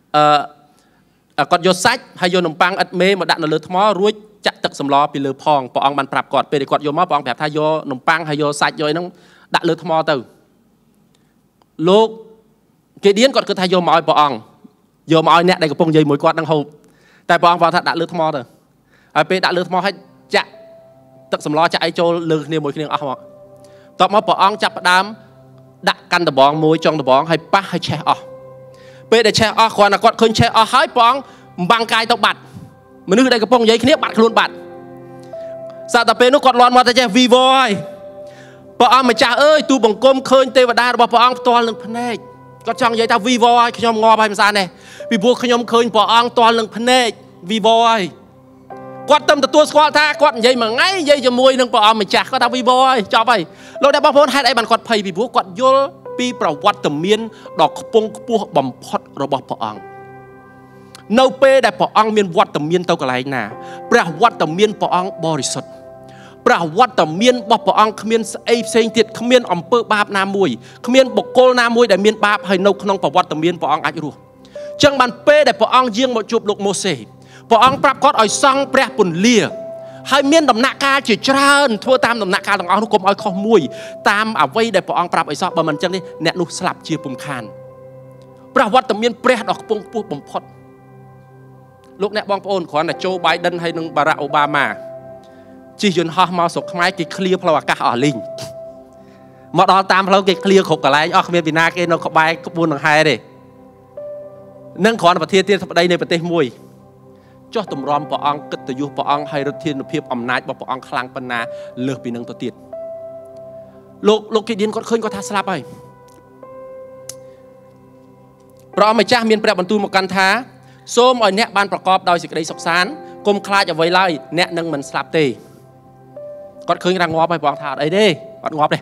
Speaker 1: គាត់យកសាច់ហើយយកនំប៉័ងឥតមេមកដាក់នៅលើថ្មរួចចាក់ទឹកសម្លពីលើផងព្រះអង្គបានប្រាប់គាត់ពេលដែលគាត់យកមកព្រះអង្គប្រាប់ថាយកនំប៉័ងហើយយកសាច់យកអីហ្នឹងដាក់លើថ្មទៅលោកគេឌៀនគាត់គិតថាយកមកឲ្យព្រះអង្គយកមកឲ្យអ្នកដែលកំពុងនិយាយមួយគាត់នឹងហូបតែព្រះអង្គប្រាប់ថាដាក់លើថ្មទៅហើយពេលដាក់លើថ្មហើយចាក់ទឹកសម្លចាក់អីចូលលើគ្នាមួយគ្នាអស់មកតបមកព្រះអង្គចាប់ផ្ដើមដាក់កាន់ដបងមួយចុងដបងហើយប៉ះហើយឆេះអស់ពេលដែលឆេះអស់គ្រាន់តែគាត់ឃើញឆេះអស់ហើយព្រះអង្គបំបាំងកាយទៅបាត់មនុស្សដែលកំពុងនិយាយគ្នាបាត់ខ្លួនបាត់សាតែពេលនោះគាត់លន់មកតែចេះវីវហើយព្រះអង្គម្ចាស់អើយទូបង្គំឃើញទេវតារបស់ព្រះអង្គផ្ទាល់នឹងភ្នែកគាត់ចង់និយាយថាវីវហើយខ្ញុំងាប់ហើយមិនសានទេពីព្រោះខ្ញុំឃើញព្រះអង្គផ្ទាល់នឹងភ្នែកវីវហើយគាត់ទៅទទួលស្គាល់ថាគាត់និយាយមួយថ្ងៃនិយាយជាមួយនឹងព្រះអង្គម្ចាស់គាត់ថាវីវហើយចប់ហើយលោកអ្នកបងប្អូនហេតុអីបានគាត់ភ័យពីព្រោះគាត់យល់ពីប្រវត្តិមានដ៏ខ្ពង់ខ្ពស់បំផុតរបស់ព្រះអង្គនៅពេលដែលព្រះអង្គមានវត្តមានទៅកន្លែងណាព្រះវត្តមានព្រះអង្គបរិសុទ្ធព្រះវត្តមានរបស់ព្រះអង្គគ្មានស្អីផ្សេងទៀតគ្មានអំពើបាបណាមួយគ្មានបុគ្គលណាមួយដែលមានបាបហើយនៅក្នុងប្រវត្តិមានព្រះអង្គអាចរស់អញ្ចឹងបានពេលដែលព្រះអង្គយាងមកជួបលោកម៉ូសេព្រះអង្គប្រាប់គាត់ឲ្យសង់ព្រះពន្លាហើយមានដំណាក់កាលជាច្រើនធ្វើតាមដំណាក់កាលទាំងអស់នោះកុំឲ្យខុសមួយតាមអ្វីដែលព្រះអង្គប្រាប់ឲ្យសោះបើមិនអញ្ចឹងទេអ្នកនោះស្លាប់ជាពុំខានព្រះវត្តមានព្រះដ៏ខ្ពង់ខ្ពស់បំផុតលោកអ្នកបងប្អូនគ្រាន់តែโจ Biden ហើយនឹង Barack Obama ជិះយន្តហោះមកស្រុកខ្មែរគេឃ្លៀផ្លូវអាកាសអស់លីងមកដល់តាមផ្លូវគេឃ្លៀគ្រប់កន្លែងអស់គ្មានពីណាគេនៅក្បែរក្បួនដង្ហែទេនឹងគ្រាន់តែប្រធានាធិបតីនៃប្រទេសមួយចុះតម្រាំព្រះអង្គកិត្តិយសព្រះអង្គហើយឫទ្ធានុភាពអំណាចរបស់ព្រះអង្គខ្លាំងប៉ុណ្ណាលើសពីនឹងទៅទៀតលោកគេឌៀនគាត់ឃើញគាត់ថាស្លាប់ហើយព្រះអង្គម្ចាស់មានព្រះបន្ទូលមកកាន់ថាសូមឲ្យអ្នកបានប្រកបដោយសេចក្តីសុខសាន្តកុំខ្លាចអ្វីឡើយអ្នកនឹងមិនស្លាប់ទេគាត់ឃើញថាងាប់ហើយព្រះអង្គថាអត់អីទេអត់ងាប់ទេ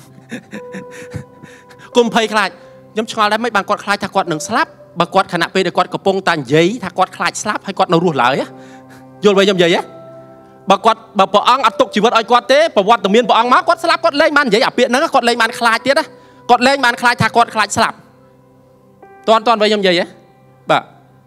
Speaker 1: កុំភ័យខ្លាចខ្ញុំឆ្ងល់ដែរមិនបានគាត់ខ្លាចថាគាត់នឹងស្លាប់បើគាត់ខណៈពេលដែលគាត់កំពុងតែនិយាយថាគាត់ខ្លាចស្លាប់ហើយគាត់នៅរស់ឡើយយល់វិញខ្ញុំនិយាយបើព្រះអង្គអត់ទុកជីវិតឲ្យគាត់ទេប្រវត្តិមានព្រះអង្គមកគាត់ស្លាប់គាត់លែងបាននិយាយអាពាក្យហ្នឹងគាត់លែងបានខ្លាចទៀតគាត់លែងបានខ្លាចថាគាត់ខ្លាចស្លាប់តន់វិញខ្ញុំនិយាយបាទ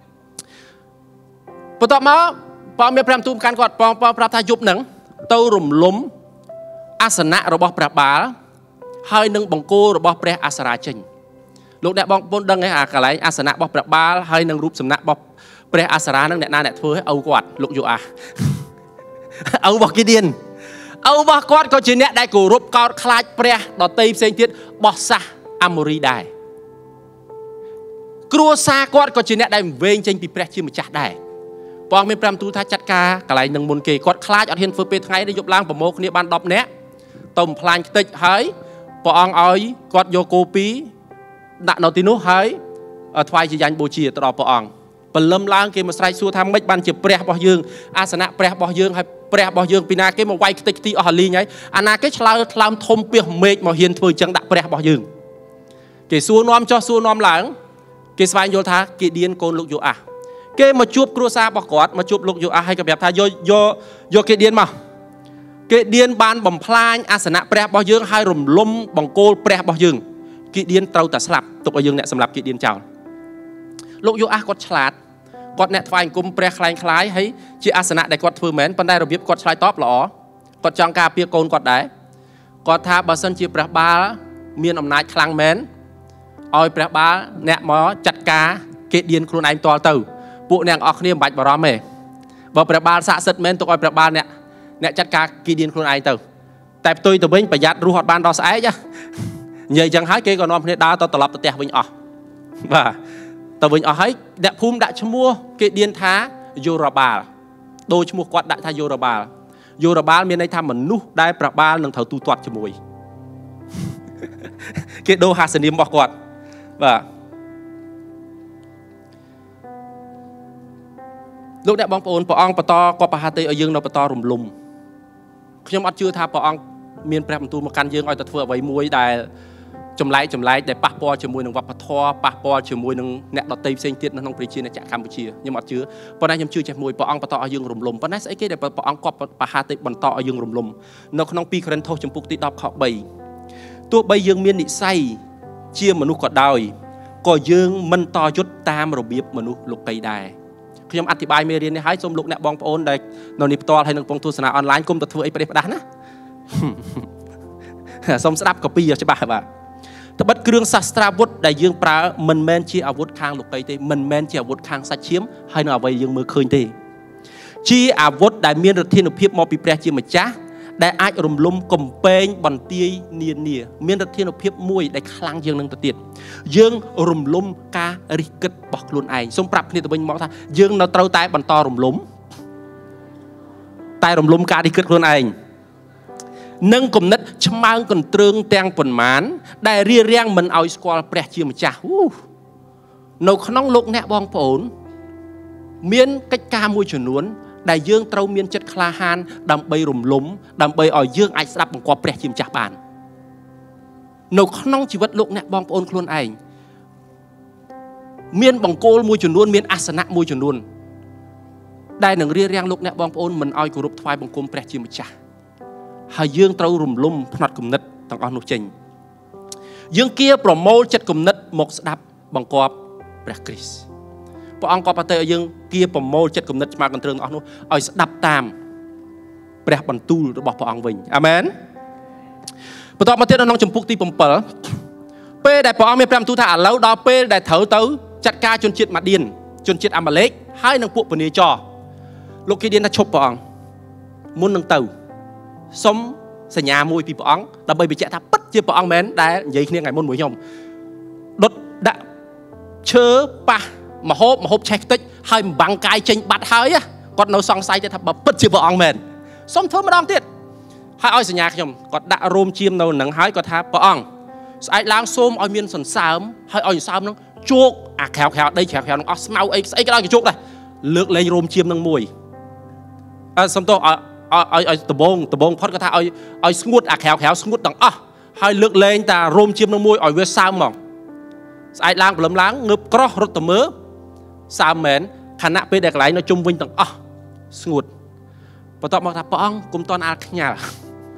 Speaker 1: បន្ទាប់មកព្រះមានព្រះបន្ទូលកាន់គាត់ព្រះប្រាប់ថាយប់ហ្នឹងទៅរំលំអាសនៈរបស់ព្រះបាលហើយនឹងបង្គោលរបស់ព្រះអសរាចេញលោកអ្នកបងប្អូនដឹងទេអាកន្លែងអាសនៈរបស់ព្រះបាលហើយនឹងរូបសំណាករបស់ព្រះអសរានឹងអ្នកណាអ្នកធ្វើឲ្យឪគាត់លោកយូអាឪរបស់គីឌៀនឪរបស់គាត់ក៏ជាអ្នកដែលគោរពកោតខ្លាចព្រះដតីផ្សេងទៀតបោះសាសអាម៉ូរីដែរគ្រួសារគាត់ក៏ជាអ្នកដែលវែងចេញពីព្រះជាម្ចាស់ដែរព្រះអង្គមាន5ទូលថាចាត់ការកន្លែងនឹងមុនគេគាត់ខ្លាចអត់ហ៊ានធ្វើពេលថ្ងៃទេយប់ឡើងប្រមូលគ្នាបាន10នាក់ទៅបំផ្លាញខ្ទេចហើយព្រះអង្គឲ្យគាត់យកគោពីដាក់នៅទីនោះហើយថ្វាយជាយ៉ាញ់បូជាទៅដល់ព្រះអង្គព្រលឹមឡើងគេមកស្រែកសួរថាម៉េចបានជាព្រះរបស់យើងអាសនៈព្រះរបស់យើងហើយព្រះរបស់យើងពីណាគេមកវាយខ្ទេចខ្ទីអស់លីងហើយអាណាគេឆ្លើយថ្លើមធំពីសមេឃមកហ៊ានធ្វើអញ្ចឹងដាក់ព្រះរបស់យើងគេសួរនាំចុះសួរនាំឡើងគេស្វែងយល់ថាគេឌៀនកូនលោកយូអាសគេមកជួបគ្រួសាររបស់គាត់មកជួបលោកយូអាសហើយក៏ប្រាប់ថាយកគេឌៀនមកគេឌៀនបានបំផ្លាញអាសនៈព្រះរបស់យើងហើយរំលំបង្គោលព្រះរបស់យើងគេឌៀនត្រូវតែស្លាប់ទុកឲ្យយើងអ្នកសម្លាប់គេឌៀនចោលលោកយូអាសគាត់ឆ្លាតគាត់អ្នកថ្វាយអង្គមព្រះខ្លែងខ្លាយហើយជាអាសនៈដែលគាត់ធ្វើមែនប៉ុន្តែរបៀបគាត់ឆ្លើយតបល្អគាត់ចង់ការពារកូនគាត់ដែរគាត់ថាបើសិនជាព្រះបាលមានអំណាចខ្លាំងមែនឲ្យព្រះបាលអ្នកមកចាត់ការគេឌៀនខ្លួនឯងផ្ទាល់ទៅពួកអ្នកអស់គ្នាមិនបាច់បារម្ភទេបើព្រះបាលស័ក្តិសិទ្ធិមែនទុកឲ្យព្រះបាលអ្នកចាត់ការគេឌៀនខ្លួនឯងទៅតែផ្ទុយទៅវិញប្រយ័ត្នរស់អត់បានដល់ស្អែកនិយាយអញ្ចឹងហើយគេក៏នាំគ្នាដើរទៅត្រឡប់ទៅផ្ទះវិញអស់បាទទៅវិញអស់ហើយអ្នកភូមិដាក់ឈ្មោះគេឌៀនថាយូរ៉ាបាលដូរឈ្មោះគាត់ដាក់ថាយូរ៉ាបាលមានន័យថាមនុស្សដែលព្រះបាលនឹងត្រូវទូទាត់ជាមួយគេដូរហាសនាមរបស់គាត់បាទលោកអ្នកបងប្អូនព្រះអង្គបន្តគាត់ប្រហាទេឲ្យយើងនៅបន្តរំលំខ្ញុំអត់ជឿថាព្រះអង្គមានព្រះបន្ទូលមកកាន់យើងឲ្យទៅធ្វើអ្វីមួយដែលចម្លែកដែលប៉ះពាល់ជាមួយនឹងវប្បធម៌ប៉ះពាល់ជាមួយនឹងអ្នកដទៃផ្សេងទៀតនៅក្នុងប្រជាជាតិកម្ពុជាខ្ញុំអត់ជឿប៉ុន្តែខ្ញុំជឿចេះមួយព្រះអង្គបន្តឲ្យយើងរំលំប៉ុន្តែស្អីគេដែលព្រះអង្គគាត់បហាតិបន្តឲ្យយើងរំលំនៅក្នុង2កូរិនថូសចំពុកទី10ខ3ទោះបីយើងមាននិស្ស័យជាមនុស្សក៏ដោយក៏យើងមិនតយុទ្ធតាមរបៀបមនុស្សលោកីដែរខ្ញុំអធិប្បាយមេរៀននេះហើយសូមលោកអ្នកបងប្អូនដែលនៅនេះផ្ទាល់ហើយនឹងកំពុងទស្សនាអនឡាញគុំទៅធ្វើអីប្រទេសផ្ដាស់ណាសូមស្ដាប់កពីច្បាស់បាទត្បិតគ្រឿងសាស្ត្រាវុធដែលយើងប្រើមិនមែនជាអាវុធខាងលោកីទេមិនមែនជាអាវុធខាងសាច់ឈាមហើយនៅអ្វីយើងមើលឃើញទេជាអាវុធដែលមានឫទ្ធានុភាពមកពីព្រះជាម្ចាស់ដែលអាចរំលំកំពែងបន្ទាយនានាមានឫទ្ធានុភាពមួយដែលខ្លាំងជាងនឹងទៅទៀតយើងរំលំការរិះគិតរបស់ខ្លួនឯងសូមប្រាប់គ្នាទៅវិញមកថាយើងនៅត្រូវតែបន្តរំលំការរិះគិតខ្លួនឯងនិងគំនិតឆ្មើងកន្ទ្រើងទាំងប៉ុន្មានដែលរារាំងមិនឲ្យស្គាល់ព្រះជាម្ចាស់នៅក្នុងលោកអ្នកបងប្អូនមានកិច្ចការមួយចំនួនដែលយើងត្រូវមានចិត្តក្លាហានដើម្បីរំលំដើម្បីឲ្យយើងអាចស្ដាប់បង្គាប់ព្រះជាម្ចាស់បាននៅក្នុងជីវិតលោកអ្នកបងប្អូនខ្លួនឯងមានបង្គោលមួយចំនួនមានអាសនៈមួយចំនួនដែលនឹងរារាំងលោកអ្នកបងប្អូនមិនឲ្យគោរពថ្វាយបង្គំព្រះជាម្ចាស់ហើយយើងត្រូវរំលំផ្នត់គំនិតទាំងអស់នោះចេញយើងគៀប្រមូលចិត្តគំនិតមកស្ដាប់បង្គាប់ព្រះគ្រីស្ទព្រះអង្គក៏ប្រទានឲ្យយើងគៀប្រមូលចិត្តគំនិតឆ្មាកន្ទ្រើងអស់នោះឲ្យស្ដាប់តាមព្រះបន្ទូលរបស់ព្រះអង្គវិញអាមែនបន្តមកទៀតនៅក្នុងចំពុកទី7ពេលដែលព្រះអង្គមានព្រះបន្ទូលថាឥឡូវដល់ពេលដែលត្រូវទៅចាត់ការជនជាតិម៉ាឌៀនជនជាតិអាម៉ាឡេកហើយនឹងពួកពនាចរលោកគីឌៀនថាឈប់ព្រះអង្គមុននឹងទៅសុំសញ្ញាមួយពីព្រះអង្គដើម្បីបញ្ជាក់ថាពិតជាព្រះអង្គមែនដែលនិយាយគ្នាថ្ងៃមុនមួយខ្ញុំដុតដាក់ឈើប៉ះមហូបឆេះខ្ទេចហើយបំបាំងកាយចេញបាត់ហើយគាត់នៅសង្ស័យថាបើពិតជាព្រះអង្គមែនសុំធ្វើម្ដងទៀតហើយឲ្យសញ្ញាខ្ញុំគាត់ដាក់រោមជៀមនៅនឹងហើយគាត់ថាព្រះអង្គស្អែកឡើងសូមឲ្យមានសន្សើមហើយឲ្យសន្សើមនឹងជោគអាក្រៅដីក្រៅនឹងអស់ស្មៅអីស្អីក៏ដោយក៏ជោគដែរលើកលែងរោមជៀមនឹងមួយសុំទោសឲ្យដបងផុតគាត់ថាឲ្យស្ងួតអាក្រៅស្ងួតទាំងអស់ហើយលើកលែងតារោមជៀមនឹងមួយឲ្យវាសើមហ្មងស្អែកឡើងព្រលឹមឡើងងើបក្រោះរត់ទៅមើលសើមមែនខណៈពេលដែលកន្លែងនៅជុំវិញទាំងអស់ស្ងួតបន្ទាប់មកថាព្រះអង្គគុំតន់អាលខ្ញាល់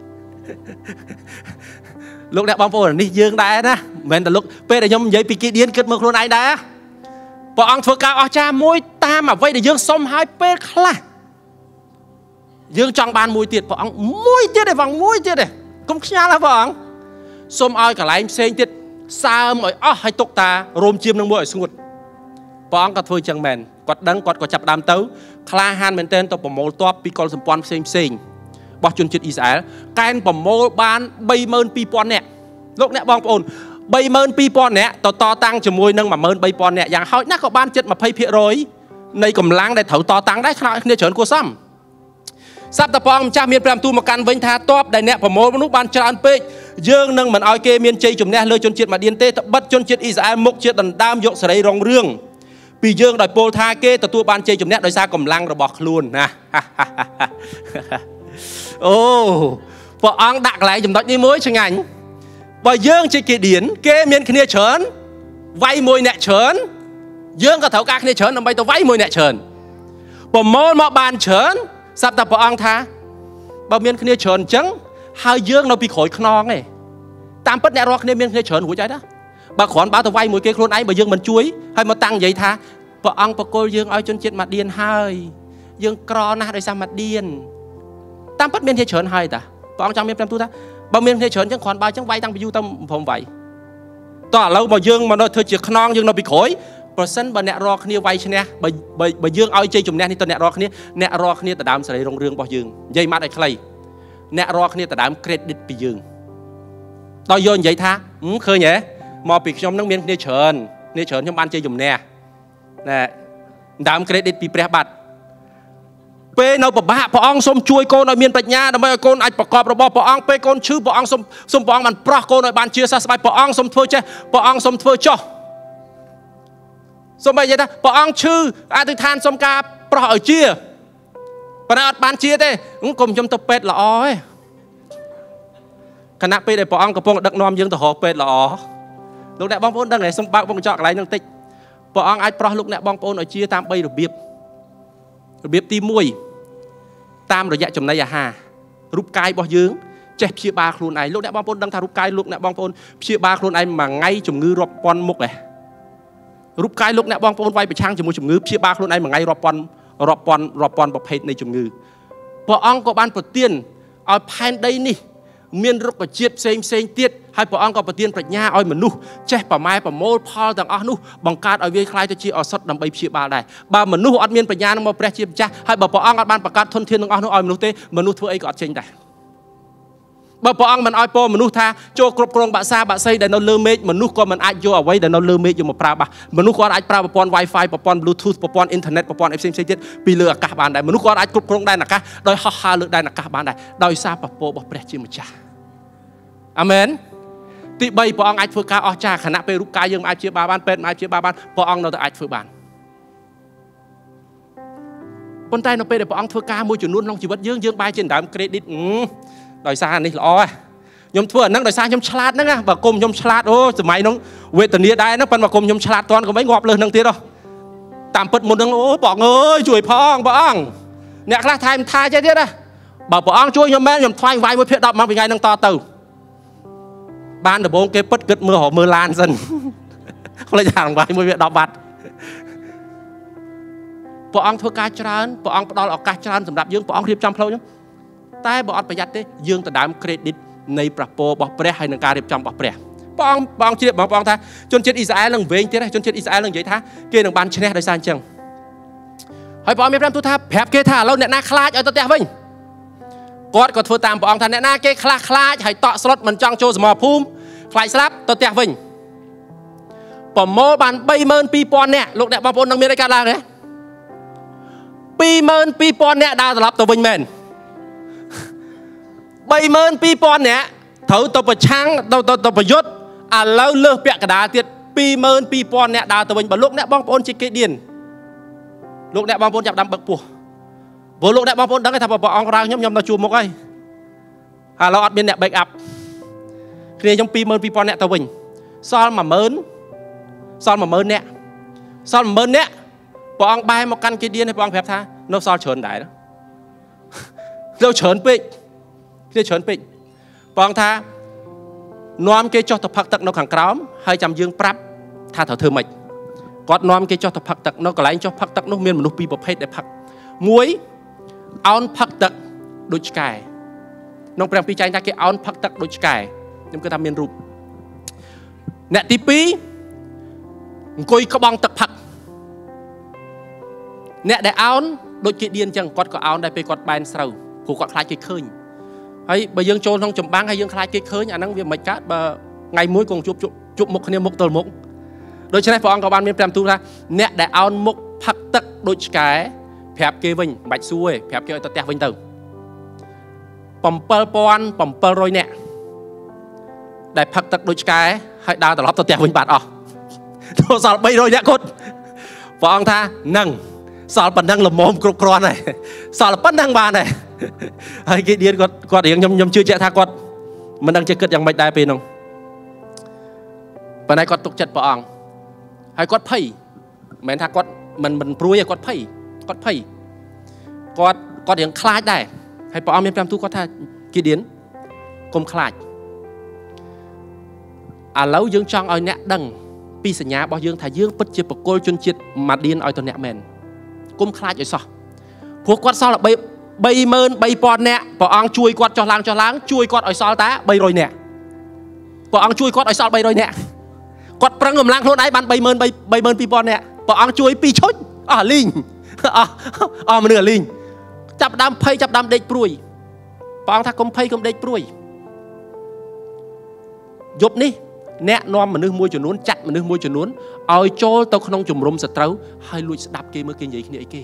Speaker 1: លោកអ្នកបងប្អូននេះយើងដែរណាមិនមែនតែលោកពេលដែលខ្ញុំនិយាយពីគីឌៀនគិតមើលខ្លួនឯងដែរព្រះអង្គធ្វើការអស្ចារ្យមួយតាមអ្វីដែលយើងសុំឲ្យពេលខ្លះយើងចង់បានមួយទៀតព្រះអង្គមួយទៀតទេបងមួយទៀតទេកុំខ្ញាល់ណាព្រះអង្គសុំឲ្យកន្លែងផ្សេងទៀតសើមឲ្យអស់ឲ្យទុកតារោមជៀមនឹងមួយឲ្យស្ងួតព្រះអង្គក៏ធ្វើចឹងមែនគាត់ដឹងគាត់ក៏ចាប់ដើមទៅក្លាហានមែនទែនទៅប្រមូលទ័ពពីកុលសម្ព័ន្ធផ្សេងរបស់ជនជាតិអ៊ីស្រាអែលកែនប្រមូលបាន32,000 នាក់លោកអ្នកបងប្អូន32,000 នាក់តតាំងជាមួយនឹង13,000 នាក់យ៉ាងហោចណាស់ក៏បានជិត 20% នៃកម្លាំងដែលត្រូវតតាំងដែរគ្នាច្រើនគួរសមសត្វតព្រះអង្គម្ចាស់មានព្រះបន្ទូលមកកាន់វិញថាតបដែលអ្នកប្រមូលនោះបានច្រើនពេកយើងនឹងមិនឲ្យគេមានជ័យជំនះលើជនជាតិម៉ាឌៀនទេត្បិតជនជាតិអ៊ីស្រាអែលមុខជាដណ្ដើមយកសេរីរុងរឿងពីយើងដោយពោលថាគេទទួលបានជ័យជំនះដោយសារកម្លាំងរបស់ខ្លួនណាអូព្រះអង្គដាក់កន្លែងចំណុចនេះមួយឆ្ងាញ់បើយើងជាគីឌៀនគេមានគ្នាច្រើនវាយមួយអ្នកច្រើនយើងក៏ត្រូវការគ្នាច្រើនដើម្បីទៅវាយមួយអ្នកច្រើនប្រមូលមកបានច្រើនស្រាប់តែព្រះអង្គថាបើមានគ្នាច្រើនអញ្ចឹងហើយយើងនៅពីក្រោយខ្នងឯងតាមពិតអ្នករាល់គ្នាមានគ្នាច្រើនរួចហើយណាបើគ្រាន់បើទៅវាយមួយគេខ្លួនឯងបើយើងមិនជួយហើយមកតាំងនិយាយថាព្រះអង្គបកគលយើងឲ្យជនជាតិម៉ាឌៀនហើយយើងក្រណាស់ដោយសារម៉ាឌៀនតាមពិតមានគ្នាច្រើនហើយតាព្រះអង្គចង់មានព្រះបន្ទូលថាបើមានគ្នាច្រើនអញ្ចឹងគ្រាន់បើអញ្ចឹងវាយតាំងពីយូរទៅព្រមវាយតោះឥឡូវបើយើងមកនៅធ្វើជាខ្នងយើងនៅពីក្រោយប្រសិនបើអ្នករាល់គ្នាវាយឈ្នះបើយើងឲ្យជ័យជំនះនេះទៅអ្នករាល់គ្នាដណ្ដើមសេរីរុងរឿងរបស់យើងនិយាយម៉ាត់ឲ្យខ្លីអ្នករាល់គ្នាដណ្ដើម credit ពីយើងដល់យកនិយាយថាឃើញហ៎មកពីខ្ញុំនឹងមានគ្នាច្រើនខ្ញុំបានជ័យជំនះណែដណ្ដើម credit ពីព្រះបាទពេលនៅពិបាកព្រះអង្គសូមជួយកូនឲ្យមានប្រាជ្ញាដើម្បីឲ្យកូនអាចប្រកបរបរព្រះអង្គពេលកូនឈឺព្រះអង្គសូមព្រះអង្គបានប្រោះកូនឲ្យបានជាសះស្បើយព្រះអង្គសូមធ្វើចេះព្រះអង្គសូមធ្វើចោះសូមនិយាយថាព្រះអង្គឈឺអធិដ្ឋានសូមការប្រោះឲ្យជាប៉ុន្តែអត់បានជាទេកុំខ្ញុំទៅពេទ្យល្អទេขณะពេលដែលព្រះអង្គកំពុងដឹកនាំយើងទៅរកពេទ្យល្អលោកអ្នកបងប្អូនដឹងហើយសូមបើកវងកញ្ចក់កន្លែងហ្នឹងតិចព្រះអង្គអាចប្រោះលោកអ្នកបងប្អូនឲ្យជាតាម3របៀបទី1តាមរយៈចំណីអាហាររូបកាយរបស់យើងចេះព្យាបាលខ្លួនឯងលោកអ្នកបងប្អូនដឹងថារូបកាយលោកអ្នកបងប្អូនព្យាបាលខ្លួនឯងមួយថ្ងៃជំងឺរាប់ពាន់មុខរូបកាយលោកអ្នកបងប្អូនវាយប្រឆាំងជាមួយជំងឺព្យាបាលខ្លួនឯងមួយថ្ងៃរាប់ពាន់ប្រភេទនៃជំងឺព្រះអង្គក៏បានប្រទានឲ្យផែនដីនេះមានរុក្ខជាតិផ្សេងទៀតហើយព្រះអង្គក៏ប្រទានប្រាជ្ញាឲ្យមនុស្សចេះប្រម៉ែប្រមូលផលទាំងអស់នោះបង្កើតឲ្យវាคล้ายទៅជាឱសថដើម្បីព្យាបាលដែរបើមនុស្សអត់មានប្រាជ្ញានឹងមកព្រះជាម្ចាស់ហើយបើព្រះអង្គអត់បានបង្កើតធនធានទាំងអស់នោះឲ្យមនុស្សទេមនុស្សធ្វើអីក៏អត់ចេញដែរបើព្រះអង្គមិនឲ្យពរមនុស្សថាចូលគ្រប់គ្រងបាក់សាបាក់សីដែលនៅលើមេឃមនុស្សក៏មិនអាចយកអ្វីដែលនៅលើមេឃយកមកប្រើបានមនុស្សក៏អាចប្រើប្រព័ន្ធ Wi-Fi ប្រព័ន្ធ Bluetooth ប្រព័ន្ធ Internet ប្រព័ន្ធផ្សេងទៀតពីលើអាកាសបានដែរមនុស្សក៏អាចគ្រប់គ្រងដែនអាកាសដោយហោះហើរលើដែនអាកាសបានដែរដោយសារពពករបស់ព្រះជាម្ចាស់អាមែនទី3ព្រះអង្គអាចធ្វើការអស្ចារ្យខណៈពេលរូបកាយយើងមិនអាចព្យាបាលបានពេទ្យមិនអាចព្យាបាលបានព្រះអង្គនៅតែអាចធ្វើបានប៉ុន្តែនៅពេលដែលព្រះអង្គធ្វើការមួយចំនួនក្នុងជីវិតយើងបែរជាដើម credit ដោយសារនេះល្អខ្ញុំធ្វើអាហ្នឹងដោយសារខ្ញុំឆ្លាតហ្នឹងបើគុំខ្ញុំឆ្លាតអូសម័យហ្នឹងវេទនាដែរហ្នឹងប៉ុន្តែគុំខ្ញុំឆ្លាតតន់ក៏មិនងាប់លើហ្នឹងទៀតហ៎តាមពិតមុនហ្នឹងអូព្រះអង្គអើយជួយផងព្រះអង្គអ្នកខ្លះថែមថាចេះទៀតណាបើព្រះអង្គជួយខ្ញុំមែនខ្ញុំថ្វាយវាយ1ភាគ10មកពីថ្ងៃហ្នឹងតទៅបានដំបូងគេពិតគិតមើលឡានសិនខ្លាចថាវាយ1ភាគ10បាត់ព្រះអង្គធ្វើការច្រើនព្រះអង្គផ្ដល់ឱកាសច្រើនសម្រាប់យើងព្រះអង្គរៀបចំផ្លូវខ្ញុំតែបើអត់ប្រយ័ត្នទេយើងទៅដើម credit នៃព្រះពររបស់ព្រះហើយនឹងការរៀបចំរបស់ព្រះព្រះអង្គជ្រាបបងប្អូនថាជនជាតិអ៊ីស្រាអែលនឹងវែងទៀតជនជាតិអ៊ីស្រាអែលនឹងនិយាយថាគេនឹងបានឈ្នះដោយសារអញ្ចឹងហើយព្រះអង្គមានប្រាប់ទូថាប្រាប់គេថាឥឡូវអ្នកណាខ្លាចឲ្យទៅផ្ទះវិញគាត់ក៏ធ្វើតាមព្រះអង្គថាអ្នកណាគេខ្លាចហើយតក់ស្លុតមិនចង់ចូលសមរភូមិខ្លាចស្លាប់ទៅផ្ទះវិញប្រមូលបាន 32,000 នាក់លោកអ្នកបងប្អូននឹងមានអីកើតឡើងទេ 22,000 នាក់ដើរត្រឡប់ទៅវិញមែន 32,000 នាក់ត្រូវទៅប្រឆាំងទៅប្រយុទ្ធឥឡូវលើសពាក់កណ្ដាលទៀត 22,000 នាក់ដើរទៅវិញបើលោកអ្នកបងប្អូនជាគេឌៀនលោកអ្នកបងប្អូនចាប់ដាំបឹកពោះព្រោះលោកអ្នកបងប្អូនដឹងថាព្រះអង្គរ៉ាវខ្ញុំទៅជួបមុខហើយឥឡូវអត់មានអ្នក back up គ្នាខ្ញុំ 22,000 នាក់ទៅវិញសល់ 10,000 នាក់ព្រះអង្គបែរមកកាន់គេឌៀនហើយព្រះអង្គប្រាប់ថានៅសល់ច្រើនដែរនៅច្រើនពេកព្រះអង្គថានាំគេចុះទៅផឹកទឹកនៅខាងក្រោមហើយចាំយើងប្រាប់ថាត្រូវធ្វើម៉េចគាត់នាំគេចុះទៅផឹកទឹកនៅកន្លែងចុះផឹកទឹកនោះមានមនុស្សពីរប្រភេទដែលផឹកមួយអោនផឹកទឹកដូចឆ្កែក្នុងព្រះពីរចែងថាគេអោនផឹកទឹកដូចឆ្កែខ្ញុំគិតថាមានរូបអ្នកទី2អង្គុយក្បង់ទឹកផឹកអ្នកដែលអោនដូចគេឌៀនអញ្ចឹងគាត់ក៏អោនដែរពេលគាត់បែនស្រូវព្រោះគាត់ខ្លាចគេឃើញហើយបើយើងចូលក្នុងចម្បាំងហើយយើងខ្លាចគេឃើញអាហ្នឹងវាមិនកើតបើថ្ងៃមួយគង់ជួបមុខគ្នាមុខទល់មុខដូច្នេះព្រះអង្គក៏បានមានព្រះទូលថាអ្នកដែលអោនមុខផឹកទឹកដូចឆ្កែប្រាប់គេវិញមិនបាច់សួរទេប្រាប់គេឲ្យទៅផ្ទះវិញទៅ 7,700 នាក់ដែលផឹកទឹកដូចឆ្កែហើយដើរត្រឡប់ទៅផ្ទះវិញបាត់អស់ទៅសល់300នាក់គាត់ព្រះអង្គថានឹងសល់ប៉ុណ្ណឹងល្មមគ្រប់គ្រាន់ហើយសល់ប៉ុណ្ណឹងបានហើយហើយគេឌៀនគាត់រៀងខ្ញុំជឿជាក់ថាគាត់មិនដឹងជាគិតយ៉ាងម៉េចដែរពេលនោះប៉ុន្តែគាត់ទុកចិត្តព្រះអង្គហើយគាត់ភ័យមិនមែនថាគាត់មិនព្រួយទេគាត់ភ័យគាត់រៀងខ្លាចដែរហើយព្រះអង្គមាន5ទូគាត់ថាគេឌៀនកុំខ្លាចឥឡូវយើងចង់ឲ្យអ្នកដឹងពីសញ្ញារបស់យើងថាយើងពិតជាបកគលជនជាតិម៉ាឌៀនឲ្យទៅអ្នកមែនកុំខ្លាចឲ្យសោះព្រោះគាត់សល់ 33,000 នាក់ព្រះអង្គជួយគាត់ចុះឡើងជួយគាត់ឲ្យសល់តា300 នាក់ព្រះអង្គជួយគាត់ឲ្យសល់300 នាក់គាត់ប្រឹងកម្លាំងខ្លួនឯងបាន 32,000 នាក់ព្រះអង្គជួយ2ឈុចអស់លីងអស់មនុស្សលីងចាប់ដើមភ័យចាប់ដើមដេកព្រួយព្រះអង្គថាកុំភ័យកុំដេកព្រួយយប់នេះអ្នកនាំមនុស្សមួយចំនួនចាត់មនុស្សមួយចំនួនឲ្យចូលទៅក្នុងជំរំសត្រូវហើយលួចស្ដាប់គេមើលគេនិយាយគ្នាអីគេ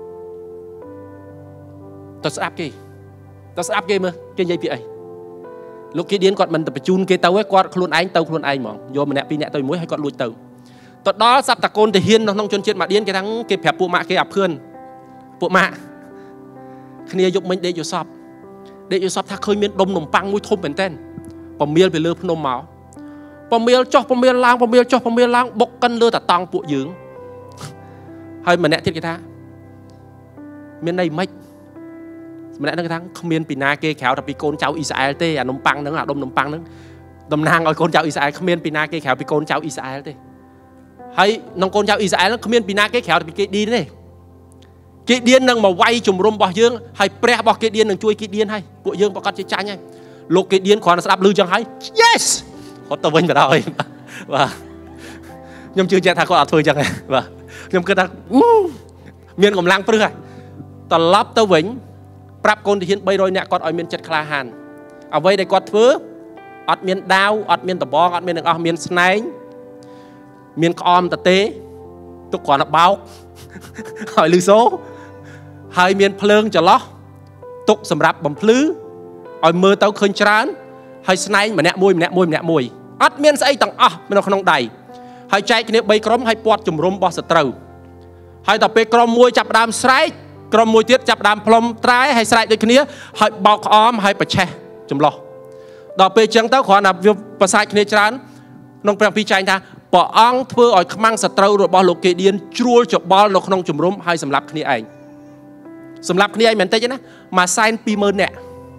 Speaker 1: ទៅស្ដាប់គេមើលគេនិយាយពីអីលោកគេឌៀនគាត់មិនទៅបញ្ជូនគេទៅឯងគាត់ខ្លួនឯងទៅខ្លួនឯងហ្មងយកម្នាក់ពីរនាក់ទៅមួយហើយគាត់លួចទៅដល់សັບតកូនទាហាននៅក្នុងជនជាតិម៉ាឌៀនគេថាគេប្រាប់ពួកម៉ាក់គេអាភឿនពួកម៉ាក់គ្នាយកមិញដេកយល់សពថាឃើញមានដុំនំប៉័ងមួយធំមែនតើ bầm miêu về lơ phun máu bầm miêu cho bầm miêu lang bầm miêu cho bầm miêu lang bọc cân lơ tạt tòng bụi dướng hay mà nè thiết cái ta miền này mấy mà nè cái thằng không miền pina kê khéo tapi con cháu Israel tê à nấm păng nữa à nấm păng nữa đầm nang ngồi con cháu Israel không miền pina kê khéo tapi con cháu Israel tê hay nông con cháu Israel nó không miền pina kê khéo tapi kê đi đấy kê điên nâng mà quay chùm rôm bỏ dương hay pre bỏ kê điên nâng chui kê điên hay bụi dương bỏ con chơi trái nhá lục kê điên còn nó đạp lư chẳng hay yes có tao vinh vào rồi và nhom chưa chạy thà có thôi chẳng và nhom cứ ta miền cầm lang prư tao lấp tao vĩnh prap con thì hiện bay rồi nè con ở miền chật kha hàn ở đây đây con thứ ở miền đào ở miền tờ bong ở miền ở miền snai miền com tờ tế tục còn là báo hỏi lưu số hai miền phơn cho lót tục sầm rạp bầm phứ ở mưa tao khơi trán hai snai mà nẹt mùi ở miền say tầng mình không đầy hai chạy cái này bay crom hai quạt chùm rôm bò sệt trâu hai tập bay crom mùi chập đam sải crom mùi tiết chập đam plom trái hay sải đôi kia hai bọc om hai bạch che chùm lò đọc bay chẳng tao khỏi là việc bạch sải cái này trán nông prang pi chạy ta bỏ ong thưa ở mang sệt trâu rồi bỏ lục kê điên chua chụp bò lục nông chùm rôm hai sầm lấp cái này ảnh sầm lấp cái này ảnh mình thấy chứ nè mà sign pi mơn nè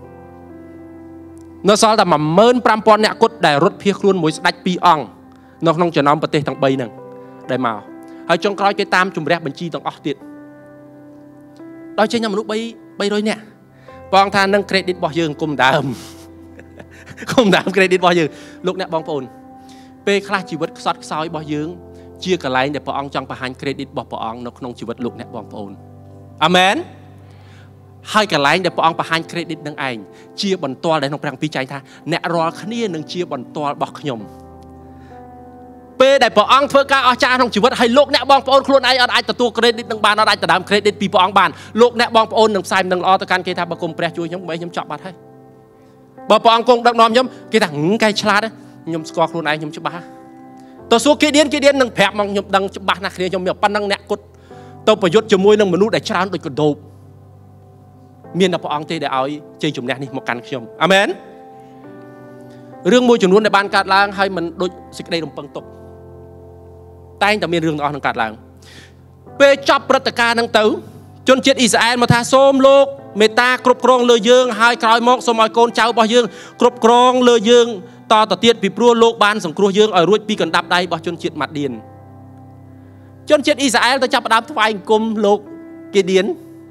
Speaker 1: nó so là mà mơn pram pon nè cốt đại rốt phía luôn mùi đạch pi ong nó không chờ nóng bật tê thằng bay nè đại màu hay trong coi cái tam chùm rẹp bên chi thằng tiệt đôi trên nhà mình lúc bay rồi nè bong than nâng credit bỏ dương cùng đàm credit bỏ dương lúc nè bong phồn pe khai chỉ vật sót soi bỏ dương chia cả lại để bỏ ong trong bà hành credit bỏ ong nó không chỉ vật lúc nè bong phồn amen hai cả lại để bỏ ong bà hành credit nâng ảnh chia bẩn toa để nông prang pi chạy tha nè rò khnia nâng chia bẩn toa bọc nhom pe đại bỏ ong thưa ca ở cha trong chỉ vật hay lúc nè bong phồn luôn ai ở ai từ tua credit nâng bàn ở ai từ đám credit pi bỏ ong bàn lúc nè bong phồn nâng sai nâng lo từ can kia tha bà cùng pre chui nhóm mấy nhóm chọn bát hay bỏ ong cùng đâm nom nhóm kia thằng cây chla đấy nhóm score luôn ai nhóm chụp bát tôi số kia điên nâng phèp mong nhóm đăng chụp bát nè kia nhóm miệng pan nâng nè cốt tôi phải dốt cho môi nâng menu để chán được cột đồ miền là bỏ ong tê để ao chơi chùm nè đi một căn khiêm amen riêng môi chùm luôn để ban cát lang hay mình đôi xích đây đồng bằng tục tay tầm miền riêng đó nâng cát lang pe chop protaka nâng tấu chôn chết Israel mà tha xôm lô meta cướp krong lừa dương hai còi mọc xôm ai con cháu bao dương cướp krong lừa dương to tiết bị prua lô ban sòng cua dương ở ruột pi cần đạp đây bao chôn chết mặt điền chôn chết Israel ta chắp đám thay cùng lô kia điền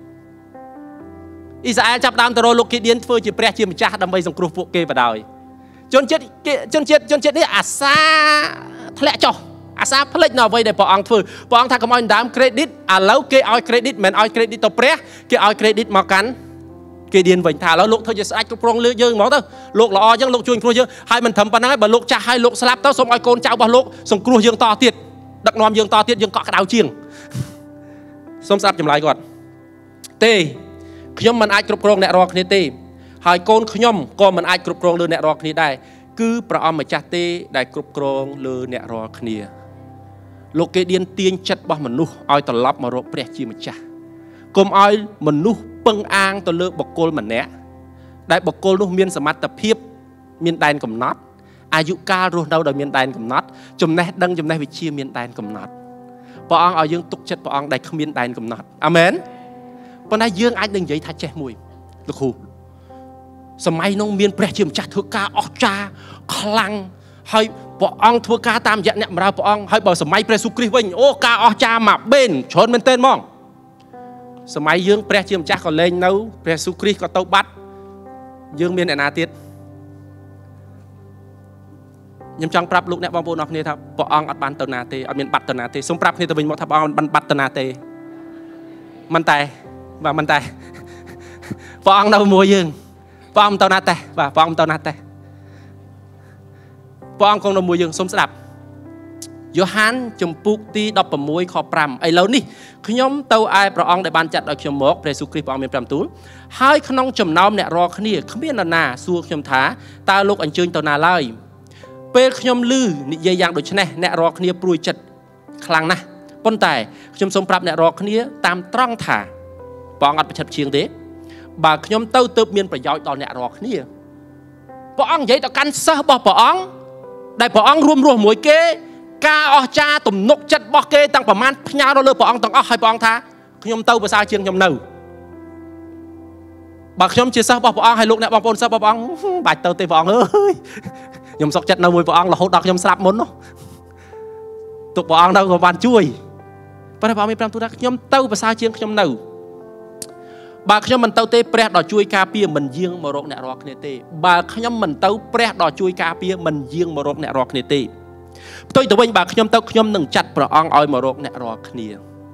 Speaker 1: Israel chắp đám tờ lô kia điền phơi chỉ pre chỉ một cha đâm bay sòng cua phụ kê vào đời chôn chết đấy sa lẹ cho sa phơi nào vậy để bỏ ăn phơi bỏ ăn thằng cầm ăn đám credit lâu kê ao credit mình ao credit tao pre kê ao credit mà cắn kê điền vĩnh thảแล้ว ลูก thôiจะai cướp rong lừa dương máu tao ลูก là o ยัง ลูก chui cua dương hai mình thầm pan nói bà ลูก cha hai ลูก slap tao xong ai con cháu bà ลูก xong cua dương to tiệt đặc nom dương to tiệt dương cọ cái đào chiêng xong slap chậm lạiก่อน tê ខ្ញុំ មិន អាច គ្រប់គ្រង អ្នក រាល់ គ្នា ទេ ហើយ កូន ខ្ញុំ ក៏ មិន អាច គ្រប់គ្រង លើ អ្នក រាល់ គ្នា ដែរ គឺ ព្រះ អង្គ ម្ចាស់ ទេ ដែល គ្រប់គ្រង លើ អ្នក រាល់ គ្នា លោក គេ ឌៀន ទាញ ចិត្ត របស់ មនុស្ស ឲ្យ ត្រឡប់ មក រក ព្រះ ជា ម្ចាស់ កុំ ឲ្យ មនុស្ស ពឹង អាង ទៅ លើ បុគ្គល ម្នាក់ ដែល បុគ្គល នោះ មាន សមត្ថភាព មាន ដែន កំណត់ អាយុ កាល រស់ នៅ ដោយ មាន ដែន កំណត់ ចំណេះ ដឹង ចំណេះ វិជ្ជា មាន ដែន កំណត់ ព្រះ អង្គ ឲ្យ យើង ទុក ចិត្ត ព្រះ អង្គ ដែល គ្មាន ដែន កំណត់ អាមែន ប៉ុន្តែ យើង អាច នឹង និយាយ ថា ចេះ មួយ លោក គ្រូ សម័យ នោះ មាន ព្រះ ជា ម្ចាស់ ធ្វើ ការ អស្ចារ្យ ខ្លាំង ហើយ ព្រះ អង្គ ធ្វើ ការ តាម រយៈ អ្នក បម្រើ ព្រះ អង្គ ហើយ បើ សម័យ ព្រះ ស៊ូគ្រីស្ទ វិញ អូ ការ អស្ចារ្យ មក បេន ច្រើន មែន ទេ ហ្មង សម័យ យើង ព្រះ ជា ម្ចាស់ ក៏ លែង នៅ ព្រះ ស៊ូគ្រីស្ទ ក៏ ទៅ បាត់ យើង មាន អ្នក ណា ទៀត ខ្ញុំ ចង់ ប្រាប់ លោក អ្នក បងប្អូន អរ គ្នា ថា ព្រះ អង្គ អត់ បាន ទៅ ណា ទេ អត់ មាន បាត់ ទៅ ណា ទេ សូម ប្រាប់ គ្នា ទៅ វិញ មក ថា ព្រះ អង្គ បាន បាត់ ទៅ ណា ទេ មិន តែ បាទ មិន តែ ព្រះ អង្គ នៅ មួយ យើង ព្រះ អង្គ ទៅ ណា ទេ បាទ ព្រះ អង្គ ទៅ ណា ទេ ព្រះ អង្គ គង់ នៅ មួយ យើង សូម ស្ដាប់ យ៉ូហាន ជំពូក ទី 16 ខ 5 ឥឡូវ នេះ ខ្ញុំ ទៅ ឯ ព្រះ អង្គ ដែល បាន ចាត់ ឲ្យ ខ្ញុំ មក ព្រះ ស៊ូគ្រីស្ទ ព្រះ អង្គ មាន 5 ទូល ហើយ ក្នុង ចំណោម អ្នក រាល់ គ្នា គ្មាន នរណា សួរ ខ្ញុំ ថា តើ លោក អញ្ជើញ ទៅ ណា ឡើយ ពេល ខ្ញុំ ឮ និយាយ យ៉ាង ដូចនេះ អ្នក រាល់ គ្នា ព្រួយ ចិត្ត ខ្លាំង ណាស់ ប៉ុន្តែ ខ្ញុំ សូម ប្រាប់ អ្នក រាល់ គ្នា តាម ត្រង់ ថា ព្រះ អង្គ អត់ ប្រឆិត ជាង ទេ បើ ខ្ញុំ ទៅ ទើប មាន ប្រយោជន៍ ដល់ អ្នក រាល់ គ្នា កព្រះអង្គនិយាយដល់កាន់សិស្សរបស់ព្រះអង្គដែលព្រះអង្គរួមរស់មួយគេការអស្ចារ្យទំនុកចិត្តរបស់គេទាំងប្រមាណផ្ញើដល់លើព្រះអង្គទាំងអស់ហើយព្រះអង្គថាខ្ញុំទៅភាសាជាងខ្ញុំនៅបើខ្ញុំជាសិស្សរបស់ព្រះអង្គហើយលោកអ្នកបងប្អូនសិស្សរបស់ព្រះអង្គបាច់ទៅទេព្រះអង្គអើយខ្ញុំសុខចិត្តនៅមួយព្រះអង្គរហូតដល់ខ្ញុំស្លាប់មុននោះទុកព្រះអង្គនៅក៏បានជួយប៉ុន្តែព្រះអង្គមានប្រាប់ទូថាខ្ញុំទៅភាសាជាងខ្ញុំនៅបើខ្ញុំមិនទៅទេព្រះដ៏ជួយការពារមិនយាងមករកអ្នករាល់គ្នាទេបើខ្ញុំមិនទៅព្រះដ៏ជួយការពារមិនយាងមករកអ្នករាល់គ្នាទេផ្ទុយទៅវិញបើខ្ញុំទៅខ្ញុំនឹងចាត់ព្រះអង្គឲ្យមករកអ្នករាល់គ្នា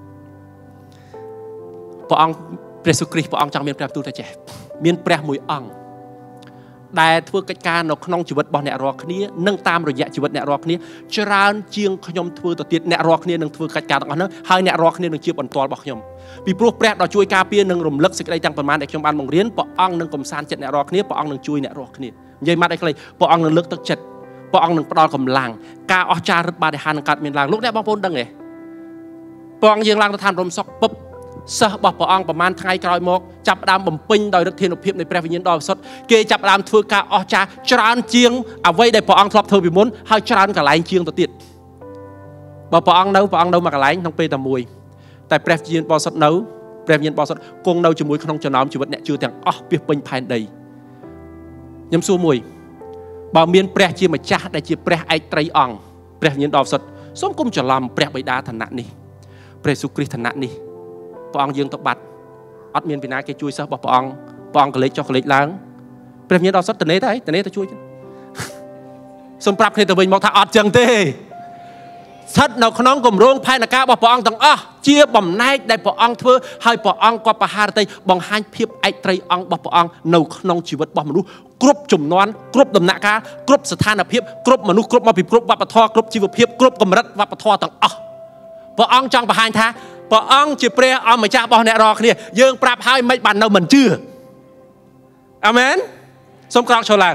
Speaker 1: ព្រះអង្គព្រះសុគ្រីស្ទព្រះអង្គចង់មានព្រះបន្ទូលថាចេះមានព្រះមួយអង្គដែលធ្វើកិច្ចការនៅក្នុងជីវិតរបស់អ្នករាល់គ្នានិងតាមរយៈជីវិតអ្នករាល់គ្នាច្រើនជាងខ្ញុំធ្វើទៅទៀតអ្នករាល់គ្នានឹងធ្វើកិច្ចការទាំងអស់នោះហើយអ្នករាល់គ្នានឹងជាបន្ទាល់របស់ខ្ញុំពីព្រោះព្រះដ៏ជួយការពារនិងរំលឹកសេចក្តីទាំងប៉ុន្មានដែលខ្ញុំបានបង្រៀនព្រះអង្គនឹងកំសាន្តចិត្តអ្នករាល់គ្នាព្រះអង្គនឹងជួយអ្នករាល់គ្នានិយាយម៉ាត់អីខ្លីព្រះអង្គនឹងលើកទឹកចិត្តព្រះអង្គនឹងផ្ដល់កម្លាំងការអស្ចារ្យរិទ្ធបាតិហាននឹងកើតមានឡើងលោកអ្នកបងប្អូនដឹងទេព្រះអង្គយាងឡើងទៅឋានរំសុកពឹបសិស្សរបស់ព្រះអង្គប្រហែលថ្ងៃក្រោយមកចាប់ផ្ដើមបំពេញដោយឫទ្ធានុភាពនៃព្រះវិញ្ញាណដ៏បរិសុទ្ធគេចាប់ផ្ដើមធ្វើការអស្ចារ្យច្រើនជាងអ្វីដែលព្រះអង្គធ្លាប់ធ្វើពីមុនហើយច្រើនកន្លែងជាងទៅទៀតបើព្រះអង្គនៅមួយកន្លែងក្នុងពេលតែមួយតែព្រះវិញ្ញាណបរិសុទ្ធនៅព្រះវិញ្ញាណបរិសុទ្ធគង់នៅជាមួយក្នុងចំណោមជីវិតអ្នកជឿទាំងអស់ពាសពេញផែនដីខ្ញុំសួរមួយបើមានព្រះជាម្ចាស់ដែលជាព្រះឯកត្រីអង្គព្រះវិញ្ញាណដ៏បរិសុទ្ធសូមកុំច្រឡំព្រះបិតាឋានៈនេះព្រះយេស៊ូវគ្រីស្ទឋានៈនេះព្រះអង្គយើងទៅបាត់អត់មានពីណាគេជួយសិស្សរបស់ព្រះអង្គកលេចចុះកលេចឡើងព្រះវិញ្ញាណដ៏សុទ្ធតនេទៅជួយសូមប្រាប់គ្នាទៅវិញមកថាអត់ចឹងទេស្ថិតនៅក្នុងគម្រោងផែនការរបស់ព្រះអង្គទាំងអស់ជាបំណែកដែលព្រះអង្គធ្វើហើយព្រះអង្គក៏បហារតីបង្ហាញភាពឯកត្រីអង្គរបស់ព្រះអង្គនៅក្នុងជីវិតរបស់មនុស្សគ្រប់ជំនាន់គ្រប់ដំណាក់កាលគ្រប់ស្ថានភាពគ្រប់មនុស្សគ្រប់មកពីគ្រប់វប្បធម៌គ្រប់ជីវភាពគ្រប់កម្រិតវប្បធម៌ទាំងអស់ព្រះអង្គចង់បង្ហាញថាព្រះអង្គជាព្រះអម្ចាស់របស់អ្នករាល់គ្នាយើងប្រាប់ហើយមិនបាននៅមិនជឿអាមែនសូមក្រោកឈរឡើង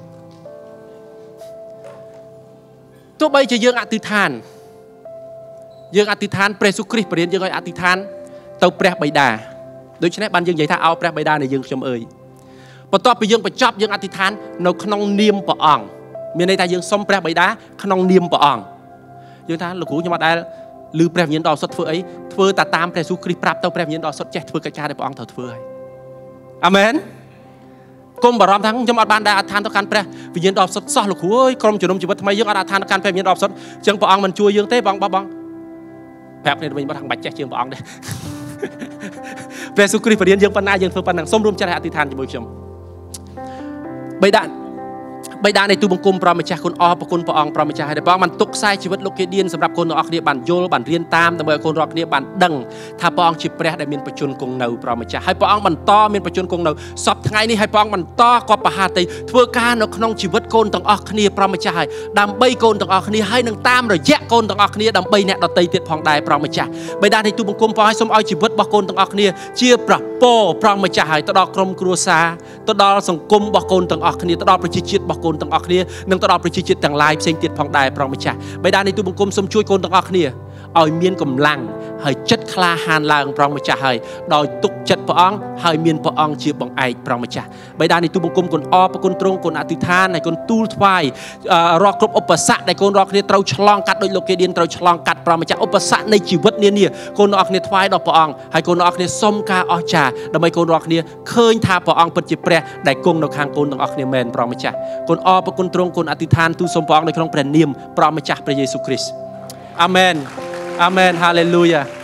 Speaker 1: ទោះបីជាយើងអធិដ្ឋានព្រះយេស៊ូវគ្រីស្ទបរិញ្ញាយើងឲ្យអធិដ្ឋានទៅព្រះបិតាដូច្នេះបានយើងនិយាយថាអោព្រះបិតានៃយើងខ្ញុំអើយបន្ទាប់ពីយើងបញ្ចប់យើងអធិដ្ឋាននៅក្នុងនាមព្រះអង្គមានន័យថាយើងសុំព្រះបិតាក្នុងនាមព្រះអង្គយើងថាលោកគ្រូខ្ញុំអត់ដែលឬព្រះវិញ្ញាណដ៏សុទ្ធធ្វើអីធ្វើតែតាមព្រះយេស៊ូវគ្រីស្ទប្រាប់ទៅព្រះវិញ្ញាណដ៏សុទ្ធចេះធ្វើកិច្ចការដែលព្រះអង្គត្រូវធ្វើហើយអាមែនកុំបារម្ភថាខ្ញុំអត់បានដែរអធិដ្ឋានទៅកាន់ព្រះវិញ្ញាណដ៏សុទ្ធសោះលោកគ្រូអើយក្រុមជំនុំជីវិតថ្មីយើងអត់អធិដ្ឋានទៅកាន់ព្រះវិញ្ញាណដ៏សុទ្ធអញ្ចឹងព្រះអង្គមិនជួយយើងទេបងប្រាប់គ្នាទៅវិញថាមិនបាច់ចេះជាងព្រះអង្គទេព្រះយេស៊ូវគ្រីស្ទបរិញ្ញាយើងប៉ុណ្ណាយើងធ្វើប៉ុណ្ណឹងសូមរួមចិត្តឲ្យអធិដ្ឋានជាមួយខ្ញុំបិតានៃទូបង្គំព្រះម្ចាស់គុណអរគុណព្រះអង្គព្រះម្ចាស់ហើយព្រះអង្គបានទុកខ្សែជីវិតលោកគេឌៀនសម្រាប់កូនទាំងអស់គ្នាបានយល់បានរៀនតាមដើម្បីឲ្យកូនរាល់គ្នាបានដឹងថាព្រះអង្គជាព្រះដែលមានបច្ចុប្បន្នគង់នៅព្រះម្ចាស់ហើយព្រះអង្គបន្តមានបច្ចុប្បន្នគង់នៅសពថ្ងៃនេះហើយព្រះអង្គបន្តក៏បហាតីធ្វើការនៅក្នុងជីវិតកូនទាំងអស់គ្នាព្រះម្ចាស់ហើយដើម្បីកូនទាំងអស់គ្នាហើយនឹងតាមរយៈកូនទាំងអស់គ្នាដើម្បីអ្នកដទៃទៀតផងដែរព្រះម្ចាស់បិតានៃទូបង្គំព្រះឲ្យសូមឲ្យជីវិតរបស់កូនទាំងអស់គ្នាជាប្រពោព្រះម្ចាស់ហើយទៅដល់ក្រុមគ្រួសារទៅដល់សង្គមរបស់កូនទាំងអស់គ្នាទៅដល់ប្រជាជាតិរបស់កូនទាំងអស់គ្នានឹងទៅដល់ប្រជាជាតិទាំងឡាយផ្សេងទៀតផងដែរព្រះម្ចាស់បិតានៃទូបង្គំសូមជួយកូនទាំងអស់គ្នាឲ្យមានកម្លាំងហើយចិត្តក្លាហានឡើងព្រះម្ចាស់ហើយដោយទុកចិត្តព្រះអង្គហើយមានព្រះអង្គជាបង្អែកព្រះម្ចាស់បិតានៃទូបង្គំគុណអរគុណទ្រង់គុណអធិដ្ឋានហើយគុណទូលថ្វាយរាល់គ្រប់ឧបសគ្គដែលកូនរាល់គ្នាត្រូវឆ្លងកាត់ដោយលោកគេឌៀនត្រូវឆ្លងកាត់ព្រះម្ចាស់ឧបសគ្គនៃជីវិតនានាកូនរាល់គ្នាថ្វាយដល់ព្រះអង្គហើយកូនរាល់គ្នាសុំការអស្ចារ្យដើម្បីកូនរាល់គ្នាឃើញថាព្រះអង្គពិតជាព្រះដែលគង់នៅខាងកូនទាំងអស់គ្នាមែនព្រះម្ចាស់គុណអរគុណទ្រង់គុណអធិដ្ឋានទូលសូមព្រះអង្គនៅក្នុងព្រះនាមព្រះម្ចាស់ព្រះយេស៊ូវគ្រីស្ទអាមែនAmen. Hallelujah.